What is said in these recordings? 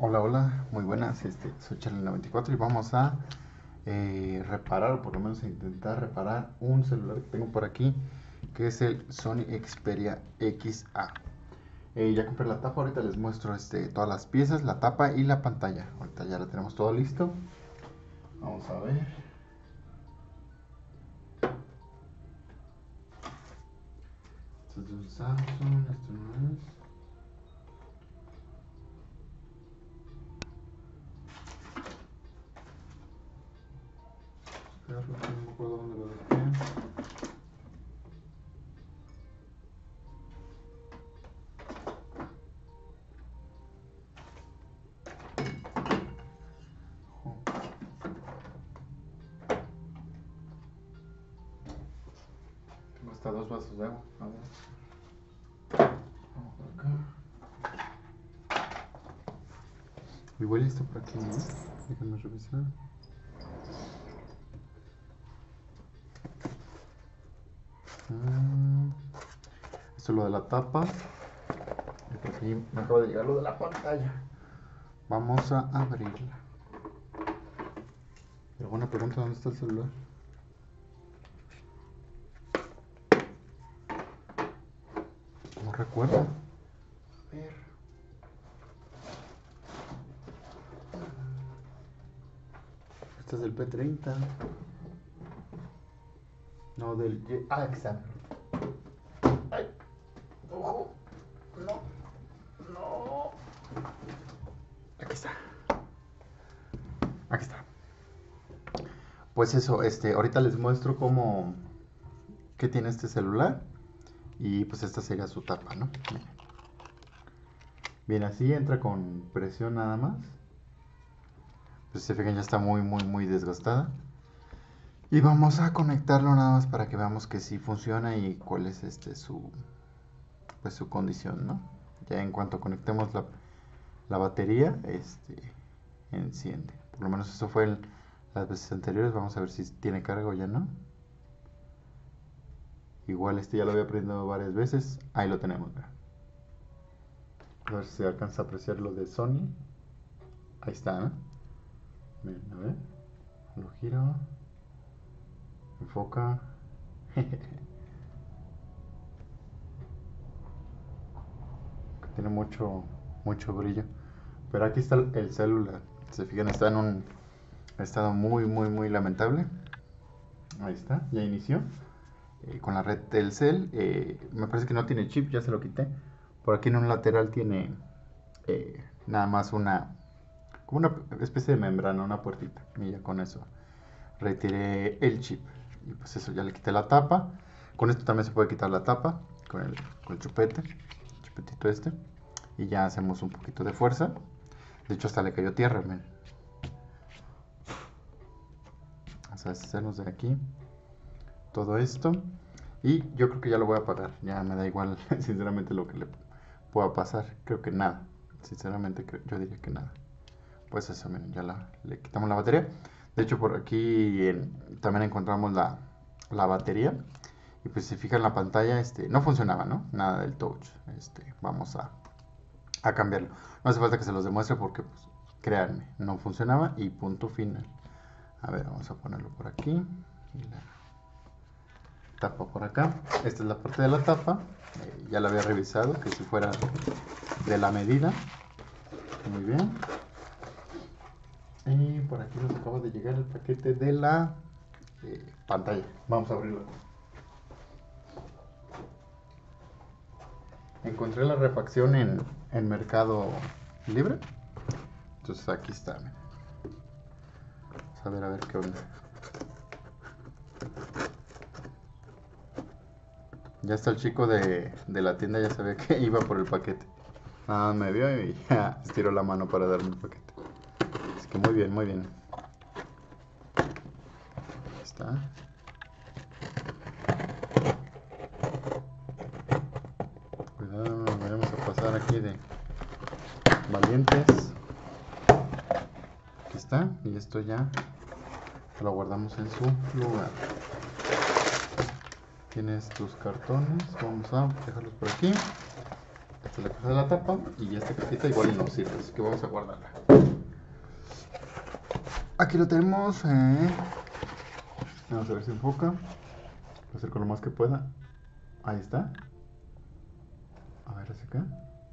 Hola, hola, muy buenas, soy Charlie94 y vamos a reparar, o por lo menos a intentar reparar un celular que tengo por aquí, que es el Sony Xperia XA. Ya compré la tapa, ahorita les muestro todas las piezas, la tapa y la pantalla. Ahorita ya la tenemos todo listo. Vamos a ver. Esto es un Samsung, esto no es. No me acuerdo dónde lo dejé. Tengo hasta 2 vasos de agua. A ver. Vamos por acá. Igual esto por aquí, ¿no? Déjenme revisar. Esto es lo de la tapa. Y por aquí me acaba de llegar lo de la pantalla. Vamos a abrirla. Pero buena pregunta, ¿dónde está el celular? No recuerdo. A ver. Este es del P30. No, del... aquí está. ¡Ay! ¡Ojo! No. No. Aquí está. Aquí está. Pues eso, ahorita les muestro cómo... qué tiene este celular. Y pues esta sería su tapa, ¿no? Bien, así entra con presión nada más. Pues se fijan, ya está muy desgastada. Y vamos a conectarlo nada más para que veamos que sí funciona y cuál es su condición, ¿no? Ya en cuanto conectemos la batería, enciende. Por lo menos eso fue las veces anteriores. Vamos a ver si tiene carga o ya no. Igual ya lo había aprendido varias veces. Ahí lo tenemos, ¿verdad? A ver si se alcanza a apreciar lo de Sony. Ahí está, ¿no? Miren, a ver. Lo giro. Enfoca. Tiene mucho brillo. Pero aquí está el celular. Se fijan, está en un estado muy lamentable. Ahí está, ya inició. Con la red Telcel. Me parece que no tiene chip, ya se lo quité. Por aquí en un lateral tiene nada más como una especie de membrana, una puertita. Y ya con eso retiré el chip. Y pues eso, ya le quité la tapa. Con esto también se puede quitar la tapa. Con el chupetito este. Y ya hacemos un poquito de fuerza. De hecho hasta le cayó tierra, miren. Vamos a deshacernos de aquí todo esto. Y yo creo que ya lo voy a apagar. Ya me da igual, sinceramente, lo que le pueda pasar. Creo que nada. Sinceramente, yo diría que nada. Pues eso, miren, ya le quitamos la batería. De hecho, por aquí también encontramos la batería. Y pues si fijan la pantalla, no funcionaba, ¿no? Nada del touch. Vamos a cambiarlo. No hace falta que se los demuestre porque, pues, créanme, no funcionaba y punto final. A ver, vamos a ponerlo por aquí. Y la tapa por acá. Esta es la parte de la tapa. Ya la había revisado, que si fuera de la medida. Muy bien. Y por aquí nos acaba de llegar el paquete de la pantalla. Vamos a abrirlo. Encontré la refacción en Mercado Libre. Entonces aquí está. Vamos a ver qué onda. Ya está el chico de la tienda, ya sabía que iba por el paquete. Nada, me vio y ya estiró la mano para darme el paquete. Así que muy bien, muy bien. Ahí está. Cuidado, no nos vayamos a pasar aquí de valientes. Aquí está, y esto ya lo guardamos en su lugar. Tienes tus cartones, vamos a dejarlos por aquí. Esta es la caja de la tapa y esta cajita igual no sirve, así que vamos a guardarla. aquí lo tenemos. Vamos a ver si enfoca. Lo acerco lo más que pueda. Ahí está. A ver, hacia acá.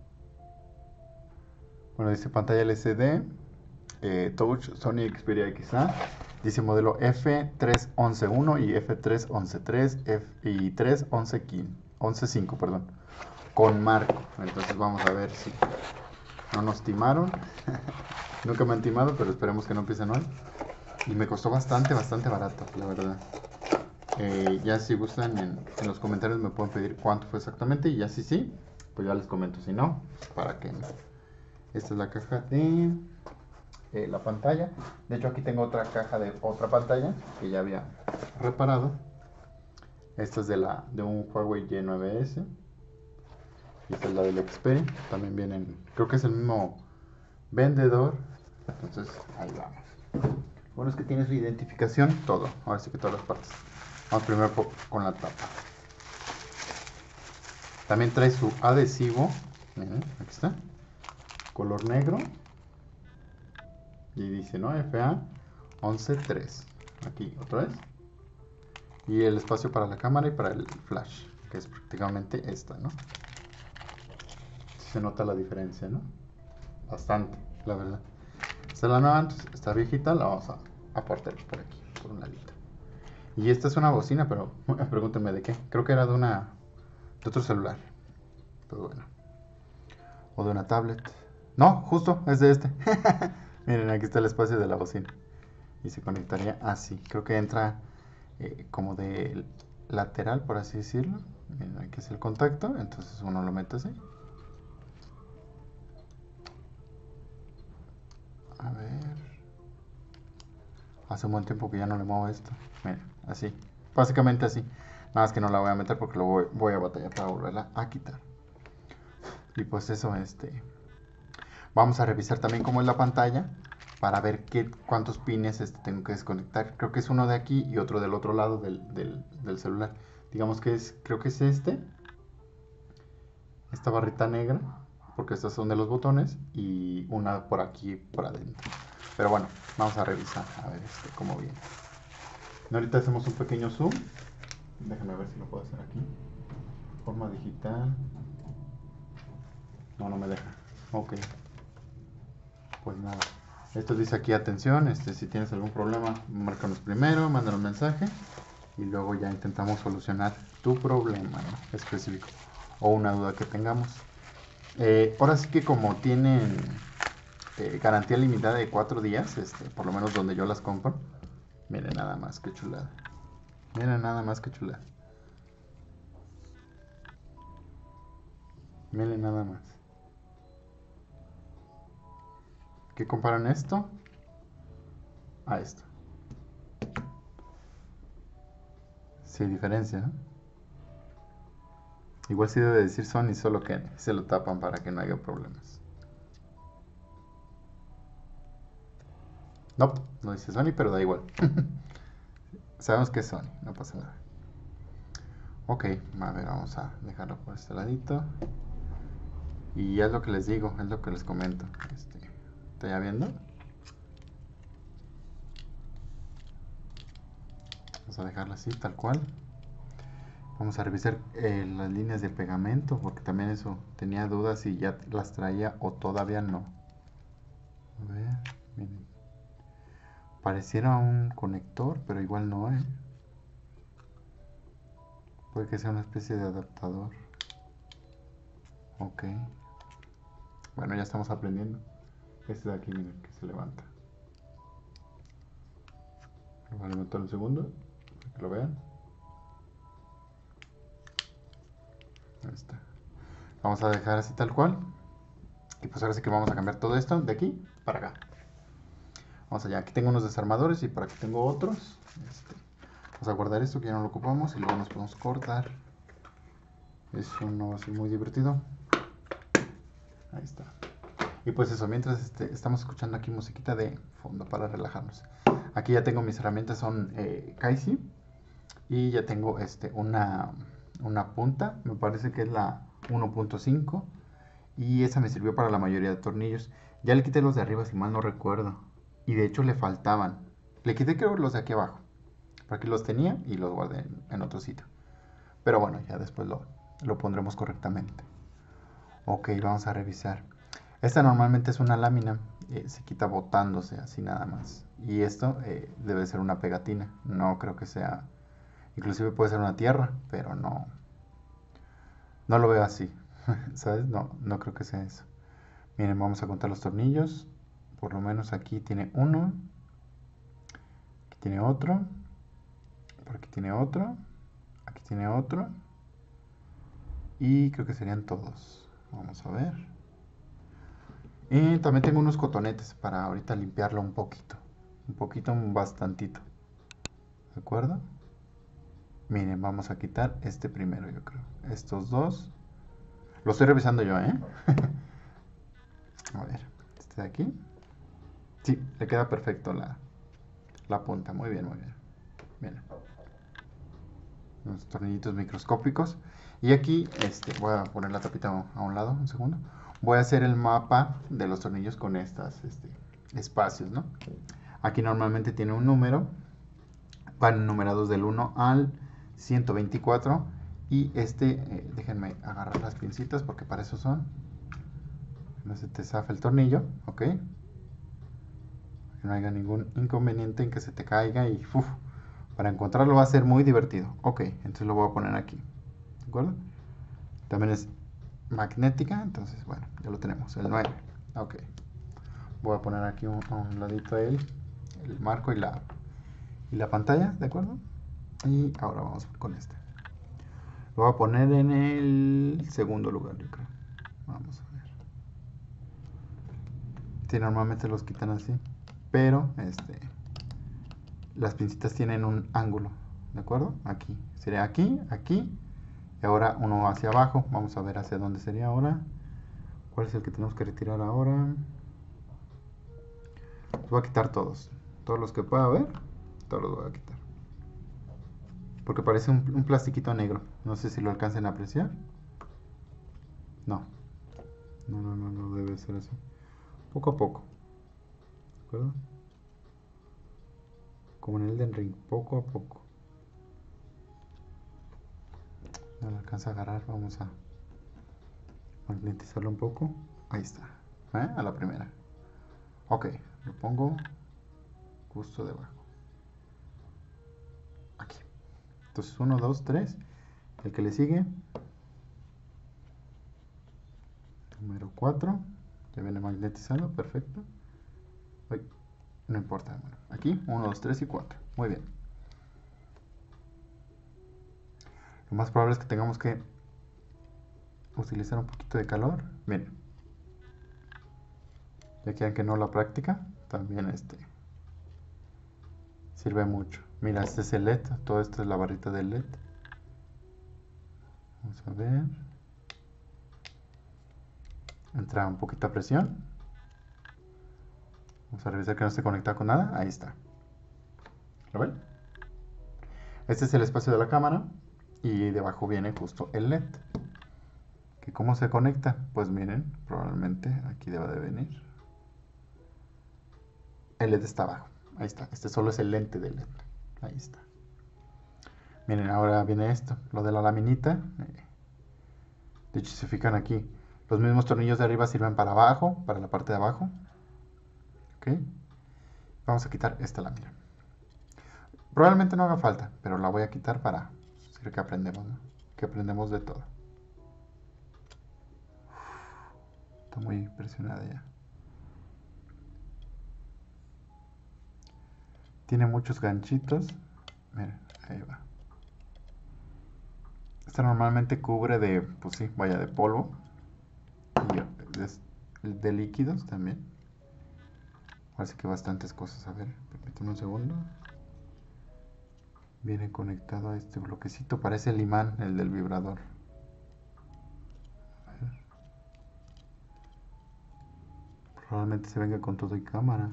Bueno, dice pantalla LCD, Touch, Sony Xperia XA. Dice modelo F3111 y F3113 y 311.5, perdón. Con marco. Entonces vamos a ver si no nos timaron. Nunca me han timado, pero esperemos que no empiecen hoy. Y me costó bastante barato, la verdad. Ya si gustan en los comentarios me pueden pedir cuánto fue exactamente. Y ya sí, pues ya les comento. Si no, para que no. Esta es la caja de la pantalla. De hecho aquí tengo otra caja de otra pantalla que ya había reparado. Esta es de un Huawei Y9S. Y esta es la del Xperia. También vienen, creo que es el mismo vendedor. Entonces ahí vamos. Bueno, es que tiene su identificación, todo. Ahora sí que todas las partes. Vamos primero con la tapa. También trae su adhesivo. Miren, aquí está. Color negro. Y dice, ¿no? FA 11.3. Aquí, otra vez. Y el espacio para la cámara y para el flash, que es prácticamente esta, ¿no? Se nota la diferencia, ¿no? Bastante, la verdad. Esta es la nueva, entonces esta viejita la vamos a apartar por aquí, por un ladito. Y esta es una bocina, pero pregúntenme de qué. Creo que era de otro celular. Pues bueno. O de una tablet. No, justo, es de este. Miren, aquí está el espacio de la bocina. Y se conectaría así. Creo que entra como de lateral, por así decirlo. Miren, aquí es el contacto. Entonces uno lo mete así. A ver. Hace un buen tiempo que ya no le muevo esto. Miren, así. Básicamente así. Nada más que no la voy a meter porque lo voy a batallar para volverla a quitar. Y pues eso, vamos a revisar también cómo es la pantalla para ver cuántos pines tengo que desconectar. Creo que es uno de aquí y otro del otro lado del celular. Digamos que creo que es esta barrita negra, porque estas son de los botones, y una por aquí, por adentro. Pero bueno, vamos a revisar, a ver cómo viene. Ahorita hacemos un pequeño zoom. Déjame ver si lo puedo hacer aquí. Forma digital. No me deja. Ok. Pues nada. Esto dice aquí, atención, si tienes algún problema, márcanos primero, mándanos un mensaje y luego ya intentamos solucionar tu problema, ¿no? Específico o una duda que tengamos. Ahora sí que como tienen garantía limitada de 4 días, por lo menos donde yo las compro, miren nada más que chulada. Miren nada más que chulada. Miren nada más. ¿Qué comparan esto a esto? Sí hay diferencia, ¿no? Igual sí debe decir Sony, solo que se lo tapan para que no haya problemas. No dice Sony, pero da igual. Sabemos que es Sony, no pasa nada. Ok, a ver, vamos a dejarlo por este ladito. Y es lo que les digo, es lo que les comento. ¿Está ya viendo? Vamos a dejarla así, tal cual. Vamos a revisar las líneas de pegamento, porque también eso tenía dudas si ya las traía o todavía no. A ver, miren. Pareciera un conector, pero igual no, Puede que sea una especie de adaptador. Ok. Bueno, ya estamos aprendiendo. Este de aquí, miren, que se levanta. Lo voy a levantar un segundo, para que lo vean. Ahí está. Vamos a dejar así tal cual. Y pues ahora sí que vamos a cambiar todo esto de aquí para acá. Vamos allá. Aquí tengo unos desarmadores y por aquí tengo otros. Vamos a guardar esto que ya no lo ocupamos y luego nos podemos cortar. Eso no va a ser muy divertido. Ahí está. Y pues eso, mientras estamos escuchando aquí musiquita de fondo para relajarnos. Aquí ya tengo mis herramientas, son Kaisi. Y ya tengo una punta, me parece que es la 1.5. Y esa me sirvió para la mayoría de tornillos. Ya le quité los de arriba si mal no recuerdo. Y de hecho le faltaban. Le quité creo los de aquí abajo. Por aquí los tenía y los guardé en otro sitio. Pero bueno, ya después lo pondremos correctamente. Ok, vamos a revisar. Esta normalmente es una lámina. Se quita botándose así nada más. Y esto debe ser una pegatina. No creo que sea... Inclusive puede ser una tierra, pero no... No lo veo así. ¿Sabes? No, no creo que sea eso. Miren, vamos a contar los tornillos. Por lo menos aquí tiene uno. Aquí tiene otro. Por aquí tiene otro. Aquí tiene otro. Y creo que serían todos. Vamos a ver. Y también tengo unos cotonetes para ahorita limpiarlo un poquito. Un poquito, un bastantito. ¿De acuerdo? Miren, vamos a quitar este primero, yo creo. Estos dos. Lo estoy revisando yo, ¿eh? A ver, este de aquí. Sí, le queda perfecto la punta. Muy bien, muy bien. Miren. Unos tornillitos microscópicos. Y aquí, voy a poner la tapita a un lado, un segundo. Voy a hacer el mapa de los tornillos con estos espacios, ¿no? Aquí normalmente tiene un número. Van numerados del 1 al 124. Y déjenme agarrar las pincitas porque para eso son. No se te zafa el tornillo, ¿ok? Que no haya ningún inconveniente en que se te caiga y para encontrarlo va a ser muy divertido. Ok, entonces lo voy a poner aquí, ¿de acuerdo? También es magnética, entonces bueno, ya lo tenemos, el 9. Ok, voy a poner aquí a un ladito el marco y la pantalla, ¿de acuerdo? Y ahora vamos con este. Lo voy a poner en el segundo lugar, yo creo. Vamos a ver. Sí, normalmente los quitan así, pero las pincitas tienen un ángulo, ¿de acuerdo? Aquí, sería aquí, aquí, y ahora uno hacia abajo. Vamos a ver hacia dónde sería ahora. ¿Cuál es el que tenemos que retirar ahora? Los voy a quitar todos los que pueda ver, todos los voy a quitar. Porque parece un plastiquito negro, no sé si lo alcancen a apreciar. No, no debe ser así. Poco a poco, ¿de acuerdo? Como en el Elden Ring, poco a poco. No lo alcanza a agarrar, vamos a magnetizarlo un poco. Ahí está, a la primera. Ok, lo pongo justo debajo. Aquí. Entonces 1, 2, 3. El que le sigue. Número 4. Ya viene magnetizado, perfecto. Uy, no importa. Bueno, aquí 1, 2, 3 y 4. Muy bien. Lo más probable es que tengamos que utilizar un poquito de calor. Miren. Ya que aunque no la práctica, también sirve mucho. Mira, este es el LED. Todo esto es la barrita del LED. Vamos a ver. Entra un poquita presión. Vamos a revisar que no esté conectado con nada. Ahí está. ¿Lo ven? Este es el espacio de la cámara. Y debajo viene justo el LED. ¿Que cómo se conecta? Pues miren, probablemente aquí deba de venir. El LED está abajo. Ahí está. Este solo es el lente del LED. Ahí está. Miren, ahora viene esto. Lo de la laminita. De hecho, se fijan aquí. Los mismos tornillos de arriba sirven para abajo, para la parte de abajo. Ok. Vamos a quitar esta lámina. Probablemente no haga falta, pero la voy a quitar para decir que aprendemos, ¿no? Que aprendemos de todo. Está muy presionada ya. Tiene muchos ganchitos. Miren, ahí va. Esta normalmente cubre de, pues sí, vaya de polvo. Y de líquidos también. Parece que bastantes cosas. A ver, permíteme un segundo. Viene conectado a este bloquecito. Parece el imán, el del vibrador. A ver. Probablemente se venga con todo y cámara.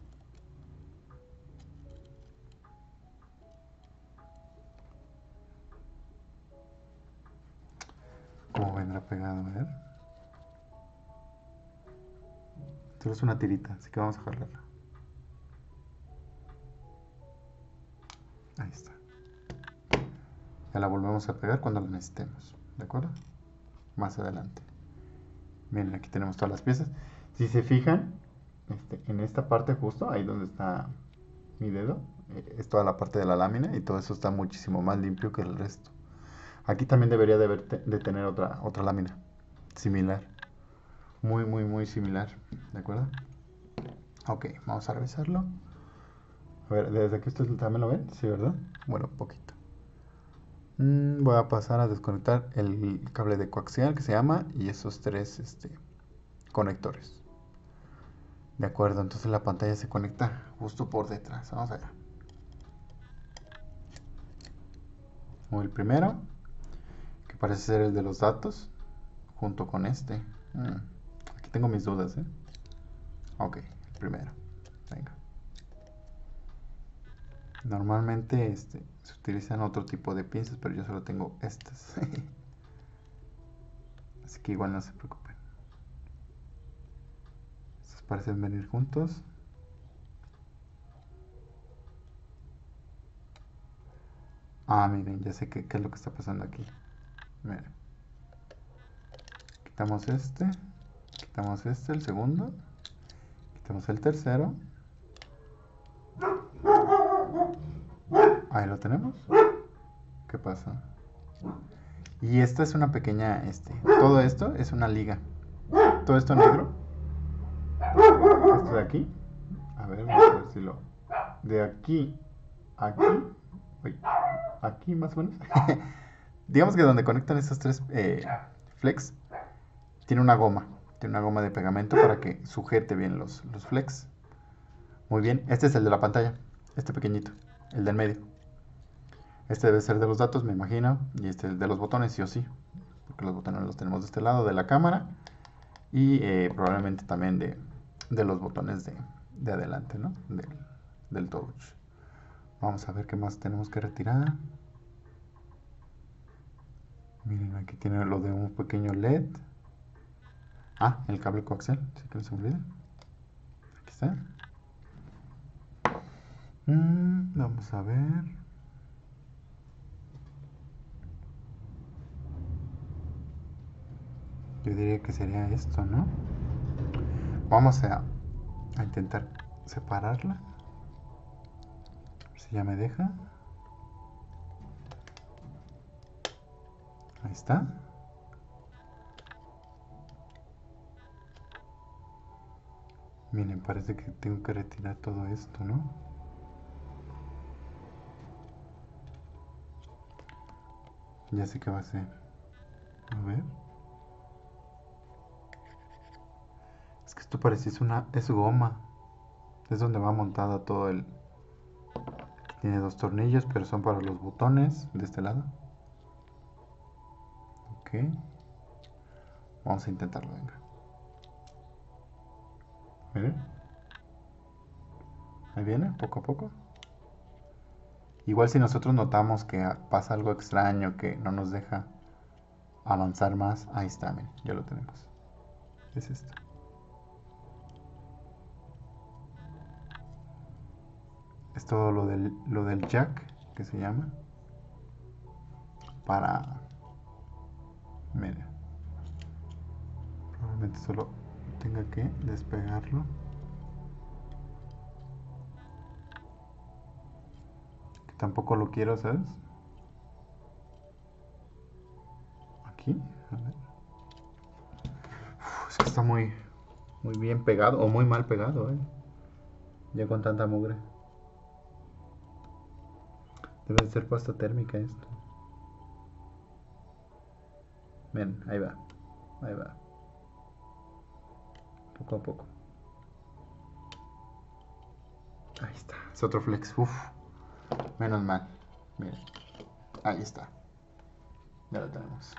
¿Cómo vendrá pegado? A ver. Esto es una tirita, así que vamos a jalarla. Ahí está. Ya la volvemos a pegar cuando la necesitemos, ¿de acuerdo? Más adelante. Miren, aquí tenemos todas las piezas. Si se fijan, en esta parte justo, ahí donde está mi dedo, es toda la parte de la lámina y todo eso está muchísimo más limpio que el resto. Aquí también debería de tener otra lámina similar. Muy, muy, muy similar, ¿de acuerdo? Ok, vamos a revisarlo. A ver, desde aquí ustedes también lo ven, sí, ¿verdad? Bueno, un poquito. Voy a pasar a desconectar el cable de coaxial que se llama y esos tres conectores. De acuerdo, entonces la pantalla se conecta justo por detrás. Vamos allá. O el primero, que parece ser el de los datos, junto con este. Aquí tengo mis dudas, ¿eh? Ok, el primero. Venga. Normalmente se utilizan otro tipo de pinzas, pero yo solo tengo estas. Así que igual no se preocupen. Estos parecen venir juntos. Ah, miren, ya sé qué es lo que está pasando aquí. Miren. Quitamos el segundo, quitamos el tercero. Ahí lo tenemos. ¿Qué pasa? Y esta es una pequeña, todo esto es una liga. Todo esto negro. Esto de aquí. A ver, vamos a ver si lo... De aquí a aquí. Uy, aquí más o menos. Digamos que donde conectan estos tres flex, tiene una goma. Tiene una goma de pegamento para que sujete bien los flex. Muy bien, este es el de la pantalla. Este pequeñito, el del medio. Este debe ser de los datos, me imagino. Y este es el de los botones, sí o sí. Porque los botones los tenemos de este lado de la cámara. Y probablemente también de los botones de adelante, ¿no? Del touch. Vamos a ver qué más tenemos que retirar. Miren, aquí tiene lo de un pequeño LED. Ah, el cable coaxial, sí que no se me olvide. Aquí está. Vamos a ver. Yo diría que sería esto, ¿no? Vamos a intentar separarla. A ver si ya me deja. Ahí está. Miren, parece que tengo que retirar todo esto, ¿no? Ya sé qué va a ser. A ver. Es que esto parece es goma. Es donde va montada todo el... Tiene dos tornillos, pero son para los botones de este lado. Ok. Vamos a intentarlo, venga. Miren. Ahí viene, poco a poco. Igual si nosotros notamos que pasa algo extraño que no nos deja avanzar más, ahí está, miren, ya lo tenemos. Es esto. Es todo lo del jack, que se llama. Para... Miren. Probablemente solo tenga que despegarlo. Que tampoco lo quiero, ¿sabes? Aquí, a ver. Es que está muy bien pegado, o muy mal pegado, ya con tanta mugre. Debe ser pasta térmica esto. Ven, ahí va. Ahí va. Poco a poco. Ahí está. Es otro flex. Uf. Menos mal. Miren. Ahí está. Ya lo tenemos.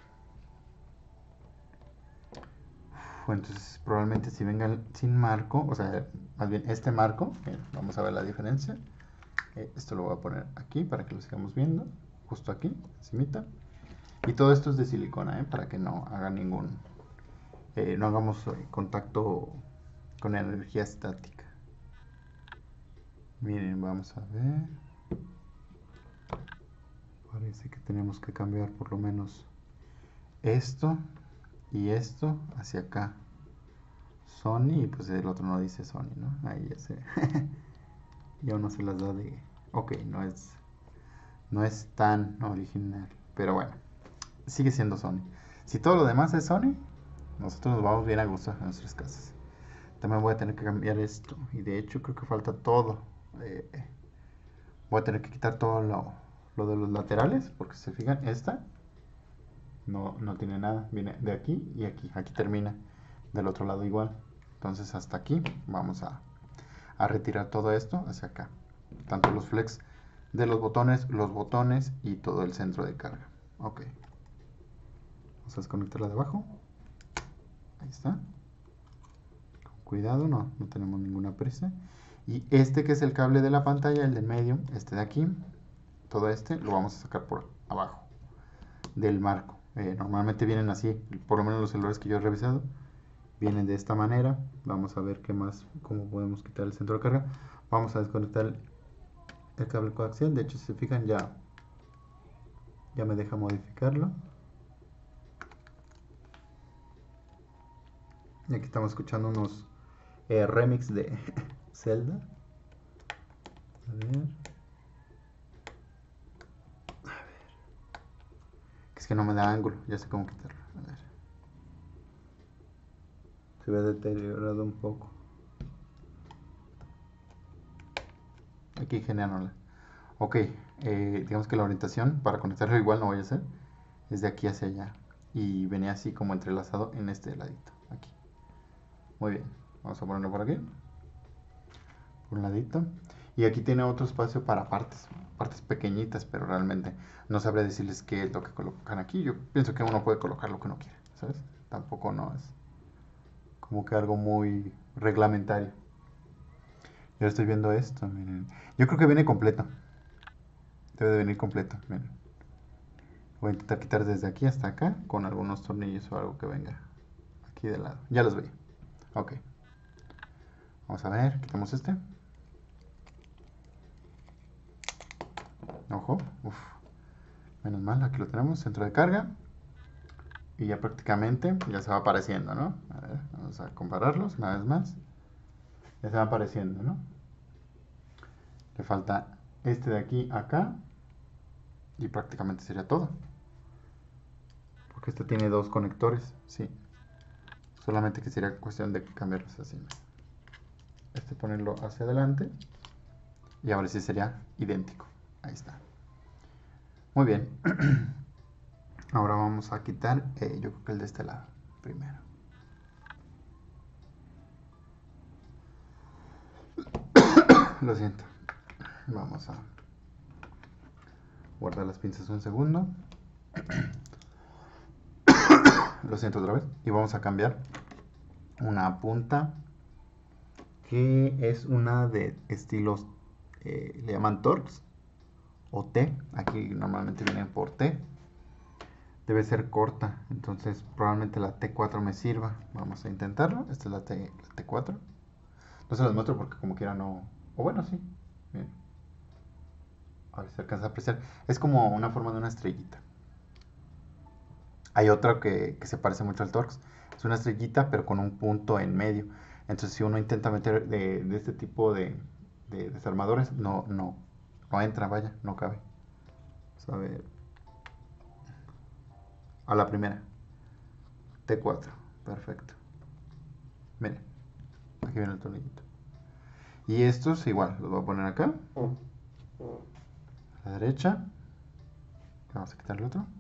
Entonces probablemente si venga sin marco, o sea, más bien este marco, vamos a ver la diferencia. Esto lo voy a poner aquí para que lo sigamos viendo. Justo aquí, encimita. Y todo esto es de silicona, para que no haga no hagamos contacto con energía estática. Miren, vamos a ver. Parece que tenemos que cambiar por lo menos esto y esto hacia acá. Sony, y pues el otro no dice Sony, ¿no? Ahí ya se... ya uno se las da de... Ok, no es tan original. Pero bueno, sigue siendo Sony. Si todo lo demás es Sony, nosotros nos vamos bien a gusto en nuestras casas. También voy a tener que cambiar esto. Y de hecho creo que falta todo. Voy a tener que quitar todo lo de los laterales. Porque si se fijan, esta no tiene nada. Viene de aquí y aquí. Aquí termina. Del otro lado igual. Entonces hasta aquí vamos a retirar todo esto hacia acá. Tanto los flex de los botones y todo el centro de carga. Ok. Vamos a desconectarla de abajo. Ahí está. Con cuidado, no tenemos ninguna prisa. Y este que es el cable de la pantalla, el del medio, este de aquí, todo este lo vamos a sacar por abajo del marco. Normalmente vienen así, por lo menos los celulares que yo he revisado, vienen de esta manera. Vamos a ver qué más, cómo podemos quitar el centro de carga. Vamos a desconectar el cable coaxial. De hecho, si se fijan, ya me deja modificarlo. Y aquí estamos escuchando unos remix de Zelda. A ver. Es que no me da ángulo, ya sé cómo quitarlo. A ver. Se ve deteriorado un poco. Aquí genial. Ok, digamos que la orientación para conectarlo igual no voy a hacer. Es de aquí hacia allá. Y venía así como entrelazado en este ladito. Aquí. Muy bien. Vamos a ponerlo por aquí. Por un ladito. Y aquí tiene otro espacio para partes. Partes pequeñitas, pero realmente no sabré decirles qué es lo que colocan aquí. Yo pienso que uno puede colocar lo que uno quiera, ¿sabes? Tampoco no es como que algo muy reglamentario. Yo estoy viendo esto, miren. Yo creo que viene completo. Debe de venir completo, miren. Voy a intentar quitar desde aquí hasta acá con algunos tornillos o algo que venga aquí de lado. Ya los veía. Ok. Vamos a ver, quitamos este. Ojo. Uf. Menos mal, aquí lo tenemos, centro de carga. Y ya prácticamente ya se va apareciendo, ¿no? A ver, vamos a compararlos una vez más. Ya se va apareciendo, ¿no? Le falta este de aquí acá. Y prácticamente sería todo. Porque este tiene dos conectores, sí. Solamente que sería cuestión de cambiarlos así. Este ponerlo hacia adelante. Y ahora sí sería idéntico. Ahí está. Muy bien. Ahora vamos a quitar, yo creo que el de este lado primero. Lo siento. Vamos a guardar las pinzas un segundo. Lo siento otra vez. Y vamos a cambiar una punta que es una de estilos, le llaman Torx o T. Aquí normalmente vienen por T. Debe ser corta, entonces probablemente la T4 me sirva. Vamos a intentarlo. Esta es la T4. No se las muestro porque como quiera no... O bueno, sí. Bien. A ver si se alcanza a apreciar. Es como una forma de una estrellita. Hay otra que se parece mucho al Torx. Es una estrellita pero con un punto en medio. Entonces si uno intenta meter de este tipo de desarmadores, no entra, vaya, no cabe. Vamos a ver. A la primera. T4. Perfecto. Miren. Aquí viene el tornillito. Y estos igual, los voy a poner acá. A la derecha. Vamos a quitar el otro.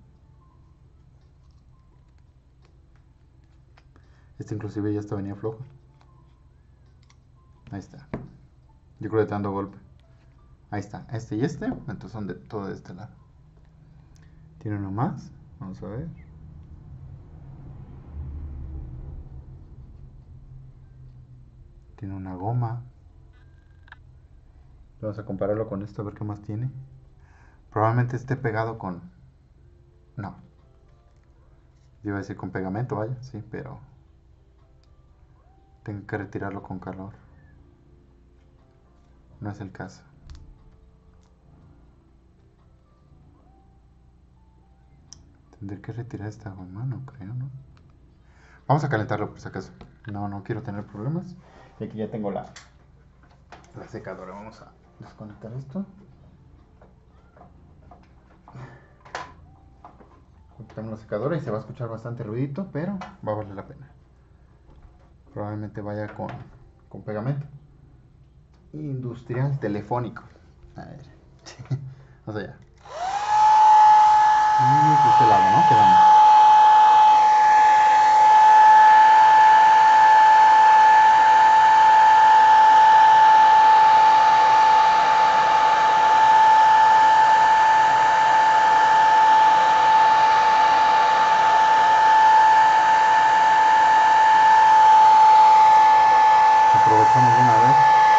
Este inclusive ya hasta venía flojo. Ahí está. Yo creo que está dando golpe. Ahí está. Este y este. Entonces son de todo de este lado. Tiene uno más. Vamos a ver. Tiene una goma. Vamos a compararlo con esto a ver qué más tiene. Probablemente esté pegado con... No. Yo iba a decir con pegamento, vaya. Sí, pero... tengo que retirarlo con calor. No es el caso. Tendré que retirar esta goma, no creo, ¿no? Vamos a calentarlo por si acaso. No quiero tener problemas. Y aquí ya tengo la secadora. Vamos a desconectar esto. Quitamos la secadora y se va a escuchar bastante ruidito, pero va a valer la pena. Probablemente vaya con pegamento industrial telefónico. A ver. Vamos allá. Y de este lado, ¿no? Quedamos. Aprovechamos de una vez.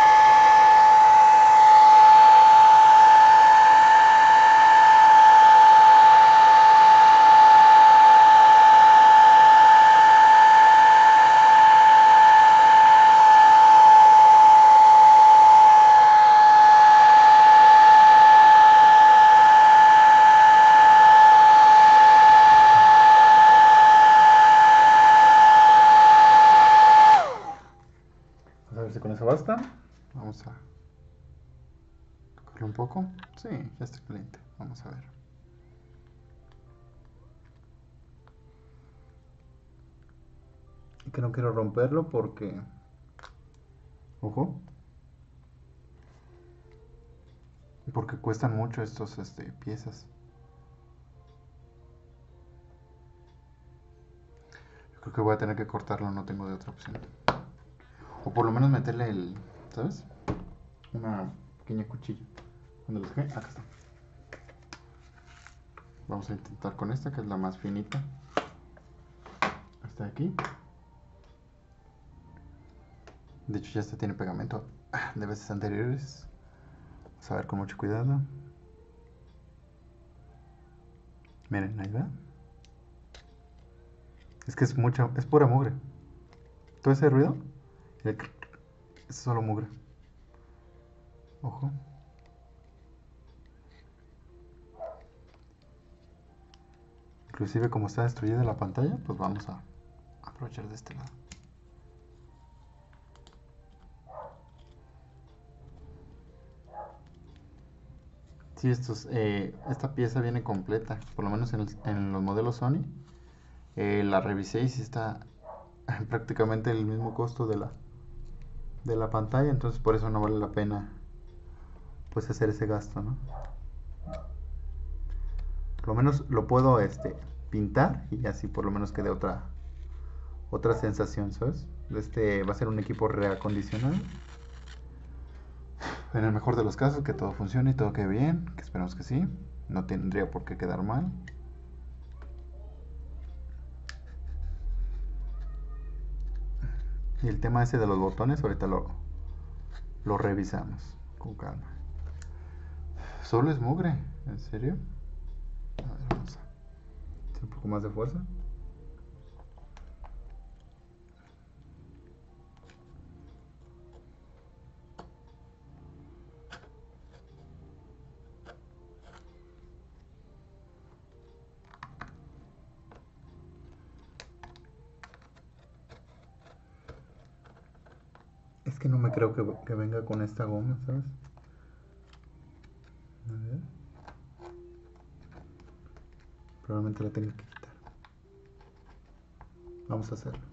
A ver si con eso basta. Vamos a tocarlo un poco. Sí, ya está caliente. Vamos a ver. Y que no quiero romperlo porque... Ojo. Porque cuestan mucho estos piezas. Yo creo que voy a tener que cortarlo, no tengo de otra opción. O por lo menos meterle el... ¿Sabes? Una pequeña cuchilla. ¿Dónde lo dejé? Acá está. Vamos a intentar con esta, que es la más finita. Esta de aquí. De hecho ya esta tiene pegamento de veces anteriores. Vamos a ver con mucho cuidado. Miren, ahí va. Es que es pura mugre. Todo ese ruido es solo mugre. Ojo. Inclusive como está destruida la pantalla, pues vamos a aprovechar de este lado. Sí, esta pieza viene completa, por lo menos en los modelos Sony. La revisé y sí está prácticamente el mismo costo de la pantalla, entonces por eso no vale la pena pues hacer ese gasto, ¿no? Por lo menos lo puedo pintar y así por lo menos quede otra sensación, ¿sabes? Va a ser un equipo reacondicionado. En el mejor de los casos, que todo funcione y todo quede bien, que esperamos que sí. No tendría por qué quedar mal. Y el tema ese de los botones, ahorita lo revisamos con calma. Solo es mugre, ¿en serio? A ver, vamos a hacer un poco más de fuerza. Es que no me creo que venga con esta goma, ¿sabes? A ver. Probablemente la tenga que quitar. Vamos a hacerlo.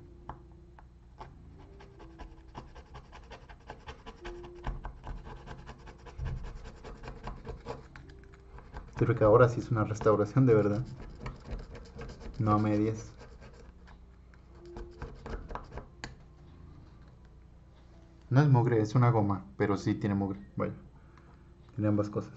Creo que ahora sí es una restauración de verdad. No a medias. No es mugre, es una goma, pero sí tiene mugre. Vaya, tiene ambas cosas.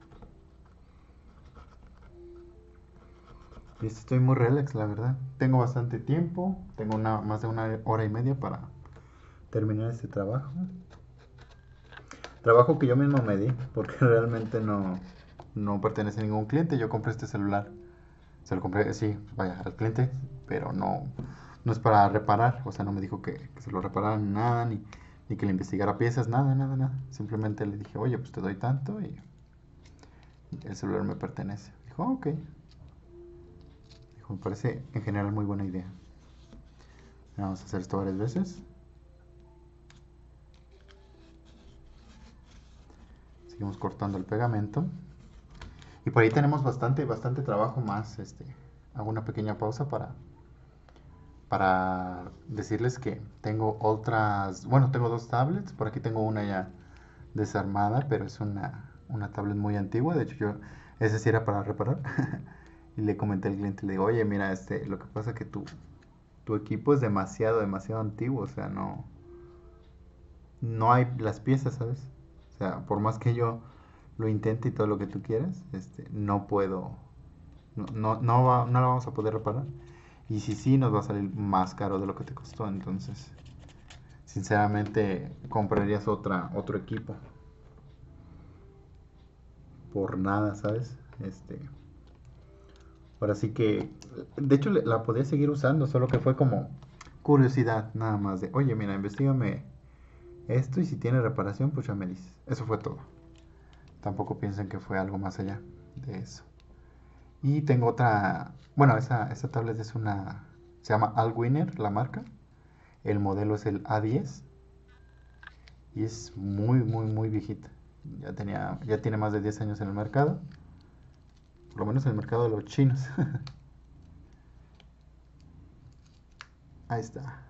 Y estoy muy relax, la verdad. Tengo bastante tiempo. Tengo más de una hora y media para terminar este trabajo. Trabajo que yo mismo me di, porque realmente no pertenece a ningún cliente. Yo compré este celular. Se lo compré, sí, vaya, al cliente, pero no es para reparar. O sea, no me dijo que se lo repararan nada, ni que le investigara piezas, nada. Simplemente le dije, oye, pues te doy tanto y el celular me pertenece. Dijo, ok. Me parece en general muy buena idea. Vamos a hacer esto varias veces. Seguimos cortando el pegamento. Y por ahí tenemos bastante trabajo más. Hago una pequeña pausa para decirles que tengo otras, bueno, tengo dos tablets. Por aquí tengo una ya desarmada, pero es una tablet muy antigua. De hecho, esa sí era para reparar. Y le comenté al cliente, le digo, oye, mira, lo que pasa es que tu equipo es demasiado antiguo. O sea, no hay las piezas, ¿sabes? O sea, por más que yo lo intente y todo lo que tú quieras, no puedo, no la vamos a poder reparar. Y si sí, nos va a salir más caro de lo que te costó. Entonces, sinceramente, comprarías otro equipo. Por nada, ¿sabes? Ahora sí que, de hecho, la podía seguir usando, solo que fue como curiosidad, nada más de, oye, mira, investigame esto y si tiene reparación, pues ya me dices. Eso fue todo. Tampoco piensen que fue algo más allá de eso. Y tengo otra, bueno, esa tablet es se llama Allwinner, la marca. El modelo es el A10 y es muy viejita. Ya tiene más de 10 años en el mercado, por lo menos en el mercado de los chinos. Ahí está.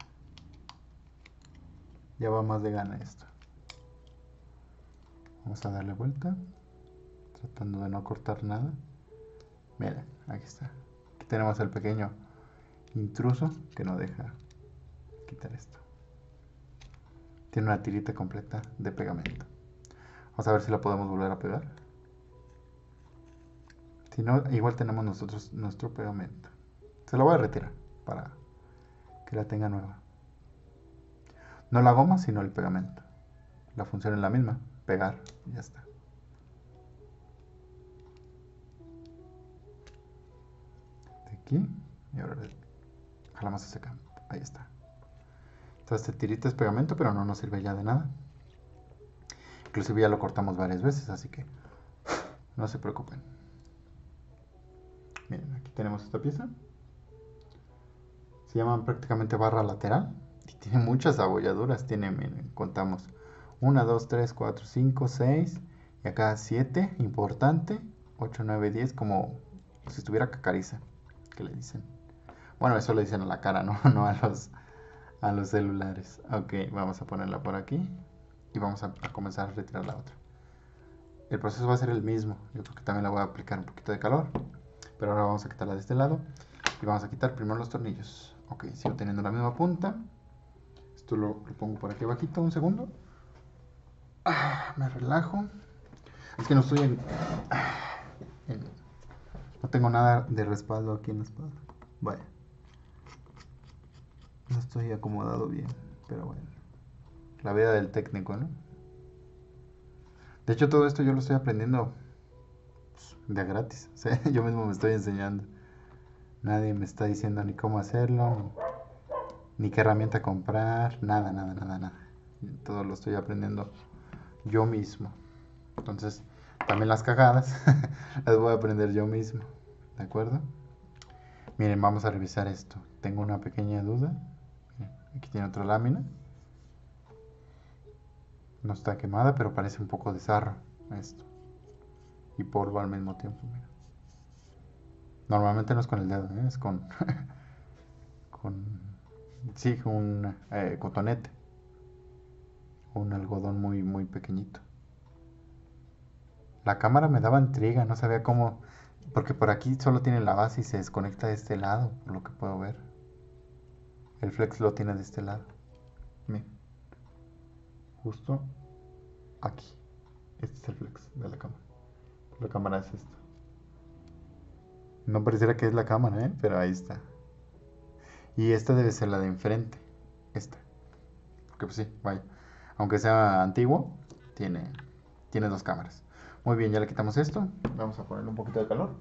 Ya va más de gana esto. Vamos a darle vuelta, tratando de no cortar nada. Miren, aquí está. Aquí tenemos el pequeño intruso que no deja quitar esto. Tiene una tirita completa de pegamento. Vamos a ver si la podemos volver a pegar. Si no, igual tenemos nosotros nuestro pegamento. Se lo voy a retirar para que la tenga nueva. No la goma, sino el pegamento. La función es la misma, pegar y ya está. De aquí y ahora jalamos ese campo. Ahí está. Entonces este tirita es pegamento, pero no nos sirve ya de nada. Inclusive ya lo cortamos varias veces, así que no se preocupen. Miren, aquí tenemos esta pieza. Se llama prácticamente barra lateral. Y tiene muchas abolladuras. Miren, contamos 1, 2, 3, 4, 5, 6. Y acá 7, importante. 8, 9, 10, como si estuviera cacariza. ¿Qué le dicen? Bueno, eso le dicen a la cara, ¿no? No a los celulares. Ok, vamos a ponerla por aquí. Y vamos a comenzar a retirar la otra. El proceso va a ser el mismo. Yo creo que también la voy a aplicar un poquito de calor. Pero ahora vamos a quitarla de este lado. Y vamos a quitar primero los tornillos. Ok, sigo teniendo la misma punta. Esto lo pongo por aquí abajito un segundo. Me relajo. Es que no estoy no tengo nada de respaldo aquí en la espalda. Vaya. No estoy acomodado bien. Pero bueno. La vida del técnico, ¿no? De hecho, todo esto yo lo estoy aprendiendo de gratis. O sea, yo mismo me estoy enseñando. Nadie me está diciendo ni cómo hacerlo, ni qué herramienta comprar, nada. Todo lo estoy aprendiendo yo mismo. Entonces, también las cagadas las voy a aprender yo mismo. ¿De acuerdo? Miren, vamos a revisar esto. Tengo una pequeña duda. Miren, aquí tiene otra lámina. No está quemada, pero parece un poco de sarro esto. Y polvo al mismo tiempo. Mira. Normalmente no es con el dedo, es con sí, un cotonete. Un algodón muy pequeñito. La cámara me daba intriga, no sabía cómo, porque por aquí solo tiene la base y se desconecta de este lado, por lo que puedo ver. El flex lo tiene de este lado. Miren, justo aquí. Este es el flex de la cámara. La cámara es esta. No pareciera que es la cámara, pero ahí está. Y esta debe ser la de enfrente. Esta. Porque pues sí, vaya. Aunque sea antiguo, tiene dos cámaras. Muy bien, ya le quitamos esto. Vamos a ponerle un poquito de calor.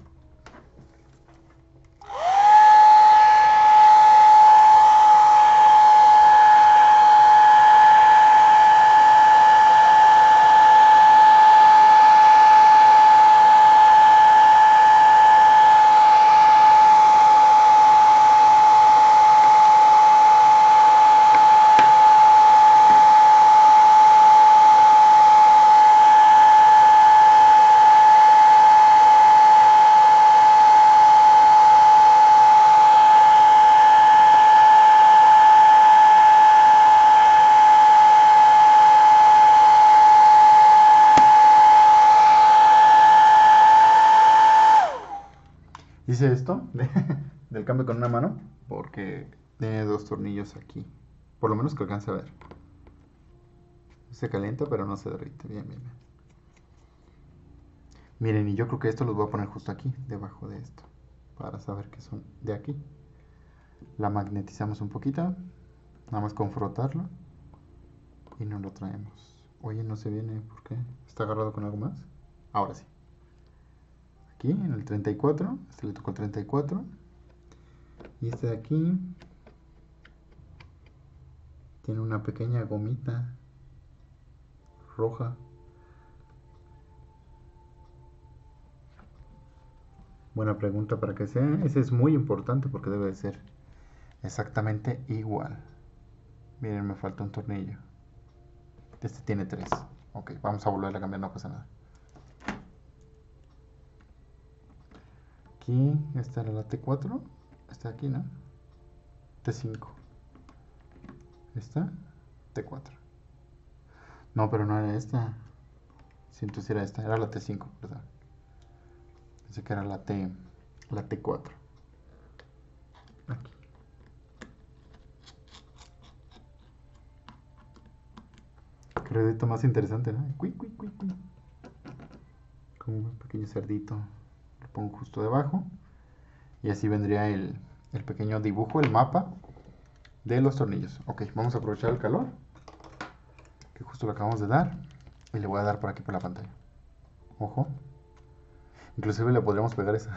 Hice esto del cambio con una mano porque tiene dos tornillos aquí. Por lo menos que alcance a ver. Se calienta pero no se derrite. Bien, bien, bien. Miren, y yo creo que esto los voy a poner justo aquí, debajo de esto. Para saber que son de aquí. La magnetizamos un poquito. Nada más con frotarlo. Y nos lo traemos. Oye, no se viene, ¿por qué? ¿Está agarrado con algo más? Ahora sí. Aquí en el 34. Este le tocó el 34. Y este de aquí tiene una pequeña gomita roja. Buena pregunta para que sea. Ese es muy importante porque debe de ser exactamente igual. Miren, me falta un tornillo. Este tiene 3. Ok, vamos a volver a cambiar, no pasa nada. Aquí, esta era la T4. Esta de aquí, ¿no? T5. Esta, T4. No, pero no era esta. Siento si era esta. Era la T5, ¿verdad? Pensé que era la T4. Aquí. Qué redito más interesante, ¿no? Cui, cui, cui, cui. Como un pequeño cerdito. Lo pongo justo debajo. Y así vendría el pequeño dibujo, el mapa de los tornillos. Ok, vamos a aprovechar el calor, que justo lo acabamos de dar. Y le voy a dar por aquí por la pantalla. Ojo. Inclusive le podríamos pegar esa.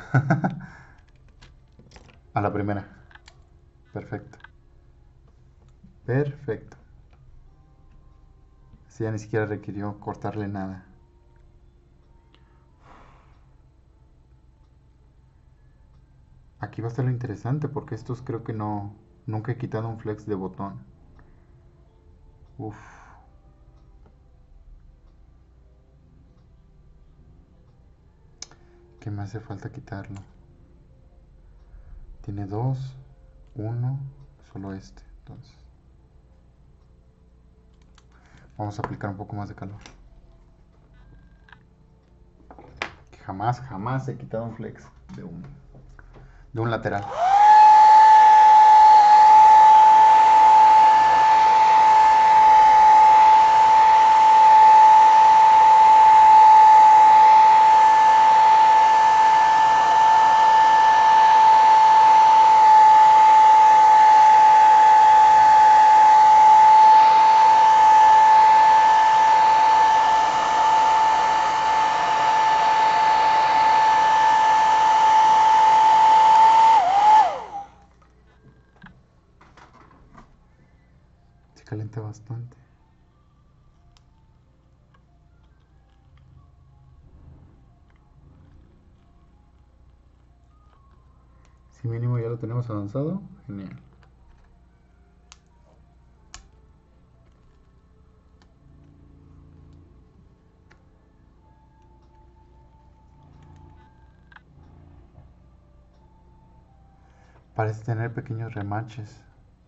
A la primera. Perfecto. Perfecto. Así ya ni siquiera requirió cortarle nada. Aquí va a estar lo interesante porque estos creo que no... Nunca he quitado un flex de botón. Uf. ¿Qué me hace falta quitarlo? Tiene dos, uno, solo este. Entonces, vamos a aplicar un poco más de calor. Que jamás, jamás he quitado un flex de un lateral. Se calienta bastante. Si mínimo ya lo tenemos avanzado, genial. Parece tener pequeños remaches.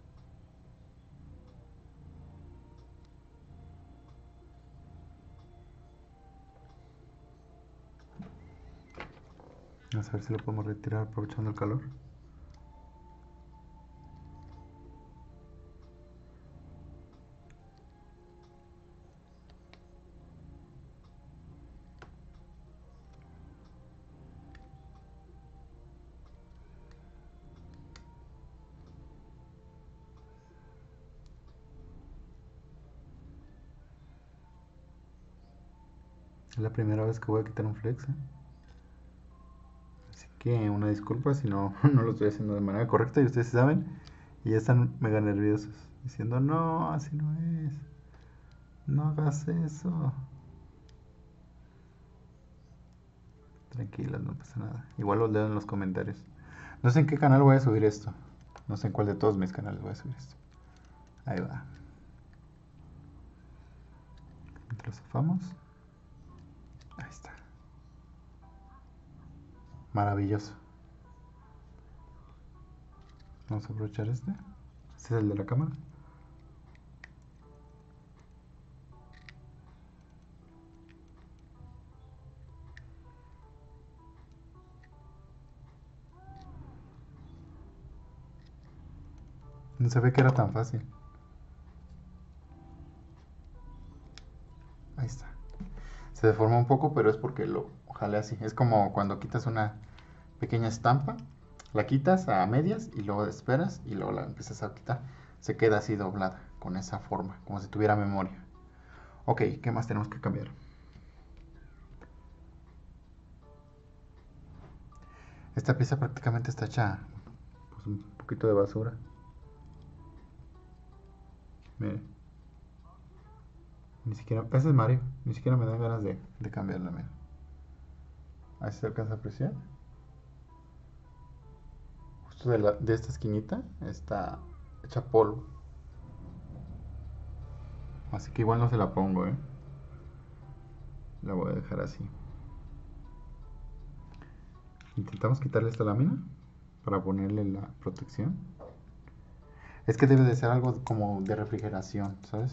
Vamos a ver si lo podemos retirar aprovechando el calor. Es la primera vez que voy a quitar un flex, ¿eh? Así que una disculpa si no, no lo estoy haciendo de manera correcta y ustedes saben. Y ya están mega nerviosos. Diciendo, no, así no es. No hagas eso. Tranquilas, no pasa nada. Igual los leo en los comentarios. No sé en qué canal voy a subir esto. No sé en cuál de todos mis canales voy a subir esto. Ahí va. Lo zafamos. Ahí está. Maravilloso. Vamos a aprovechar este. Este es el de la cámara. No sabía que era tan fácil. Ahí está. Se deformó un poco, pero es porque lo jalé así. Es como cuando quitas una pequeña estampa, la quitas a medias y luego esperas y luego la empiezas a quitar. Se queda así doblada, con esa forma, como si tuviera memoria. Ok, ¿qué más tenemos que cambiar? Esta pieza prácticamente está hecha pues, un poquito de basura. Mire, ni siquiera, ese es Mario, ni siquiera me dan ganas de cambiarla, mira. Ahí se alcanza a apreciar. Justo de esta esquinita está hecha polvo. Así que igual no se la pongo, ¿eh? La voy a dejar así. Intentamos quitarle esta lámina para ponerle la protección. Es que debe de ser algo como de refrigeración, ¿sabes?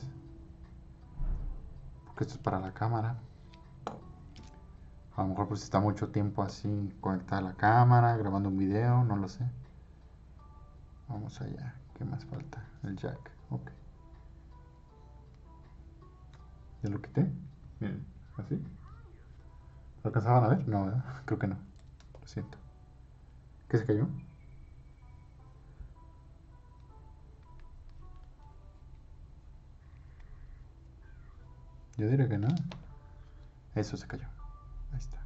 Porque esto es para la cámara. A lo mejor pues está mucho tiempo así conectada a la cámara, grabando un video, no lo sé. Vamos allá. ¿Qué más falta? El jack. Ok. ¿Ya lo quité? Miren, así. ¿Lo alcanzaban a ver? No, ¿verdad? Creo que no. Lo siento. ¿Qué se cayó? Yo diría que no. Eso se cayó. Ahí está.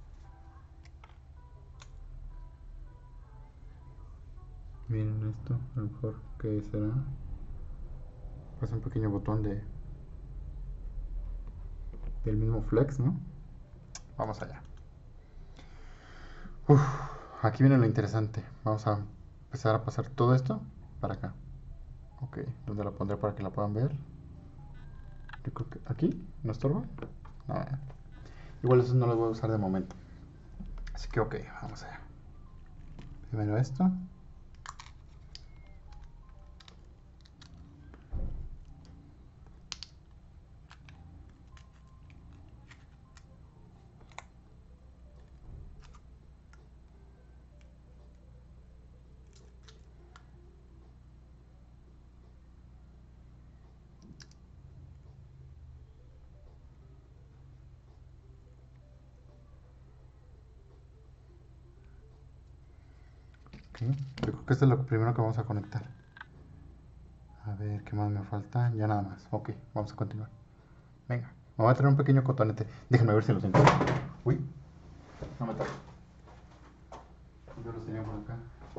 Miren esto. A lo mejor, ¿qué será? Pues un pequeño botón del mismo flex, ¿no? Vamos allá. Uf, aquí viene lo interesante. Vamos a empezar a pasar todo esto para acá. Ok, ¿dónde la pondré para que la puedan ver? Yo creo que aquí, ¿no estorba? No, igual eso no lo voy a usar de momento. Así que ok, vamos allá. Primero esto. Ok, yo creo que esto es lo primero que vamos a conectar. A ver, ¿qué más me falta? Ya nada más. Ok, vamos a continuar. Venga, me voy a traer un pequeño cotonete. Déjenme ver si lo siento. Uy, no me toques. Yo los tenía por acá.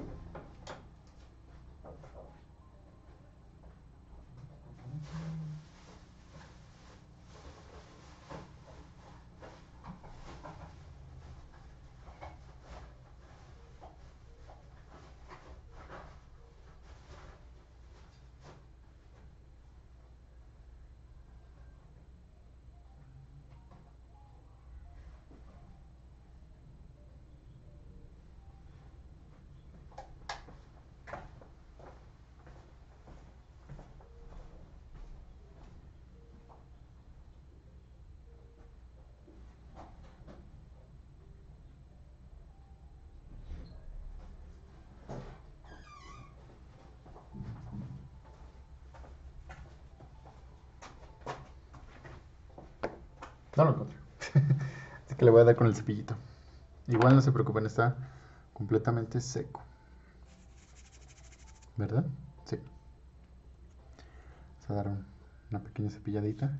No lo encontré. Así que le voy a dar con el cepillito. Igual no se preocupen, está completamente seco. ¿Verdad? Sí. Vamos a dar una pequeña cepilladita.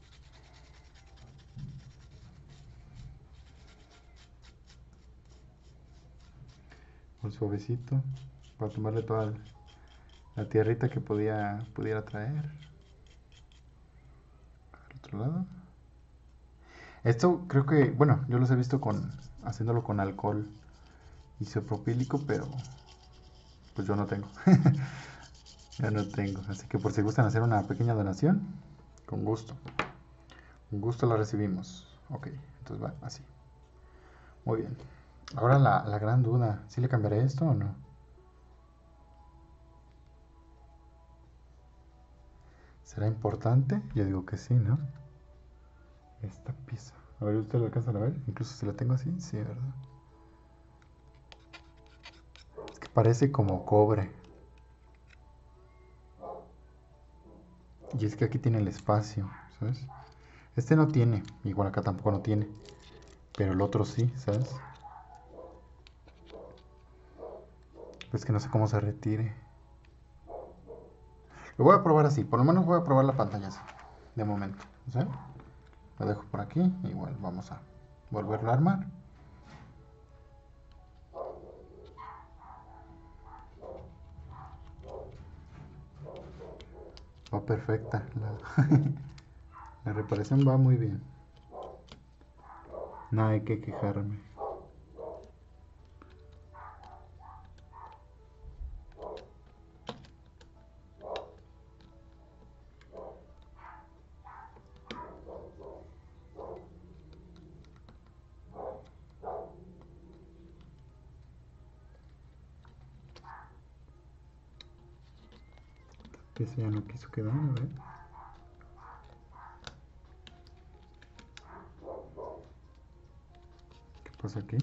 Un suavecito. Para tomarle toda la tierrita que pudiera traer. Al otro lado. Esto creo que, bueno, yo los he visto haciéndolo con alcohol isopropílico, pero pues yo no tengo. Yo no tengo. Así que por si gustan hacer una pequeña donación, con gusto. Con gusto la recibimos. Ok, entonces va así. Muy bien. Ahora la gran duda, ¿sí le cambiaré esto o no? ¿Será importante? Yo digo que sí, ¿no? Esta pieza. A ver, ¿usted lo alcanzan a ver? Incluso si la tengo así, sí, ¿verdad? Es que parece como cobre. Y es que aquí tiene el espacio, ¿sabes? Este no tiene, igual acá tampoco no tiene. Pero el otro sí, ¿sabes? Pues que no sé cómo se retire. Lo voy a probar así, por lo menos voy a probar la pantalla así, de momento, ¿sabes? Lo dejo por aquí, igual vamos a volverlo a armar. Va perfecta, la reparación va muy bien. No hay que quejarme. Que ese ya no quiso quedar, a ver. ¿Qué pasa aquí?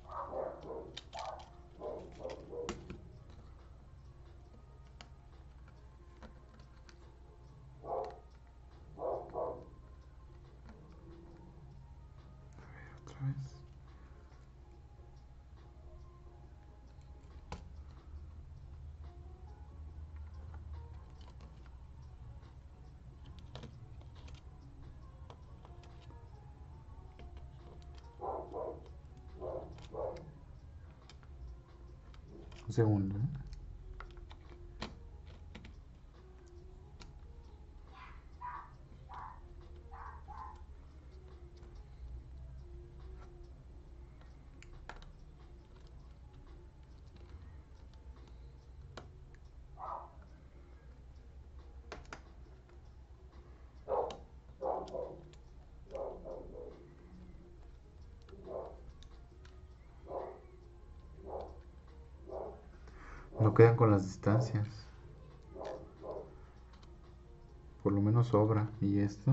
Otra vez. Un segundo, ¿eh? No quedan con las distancias. Por lo menos sobra. ¿Y esto?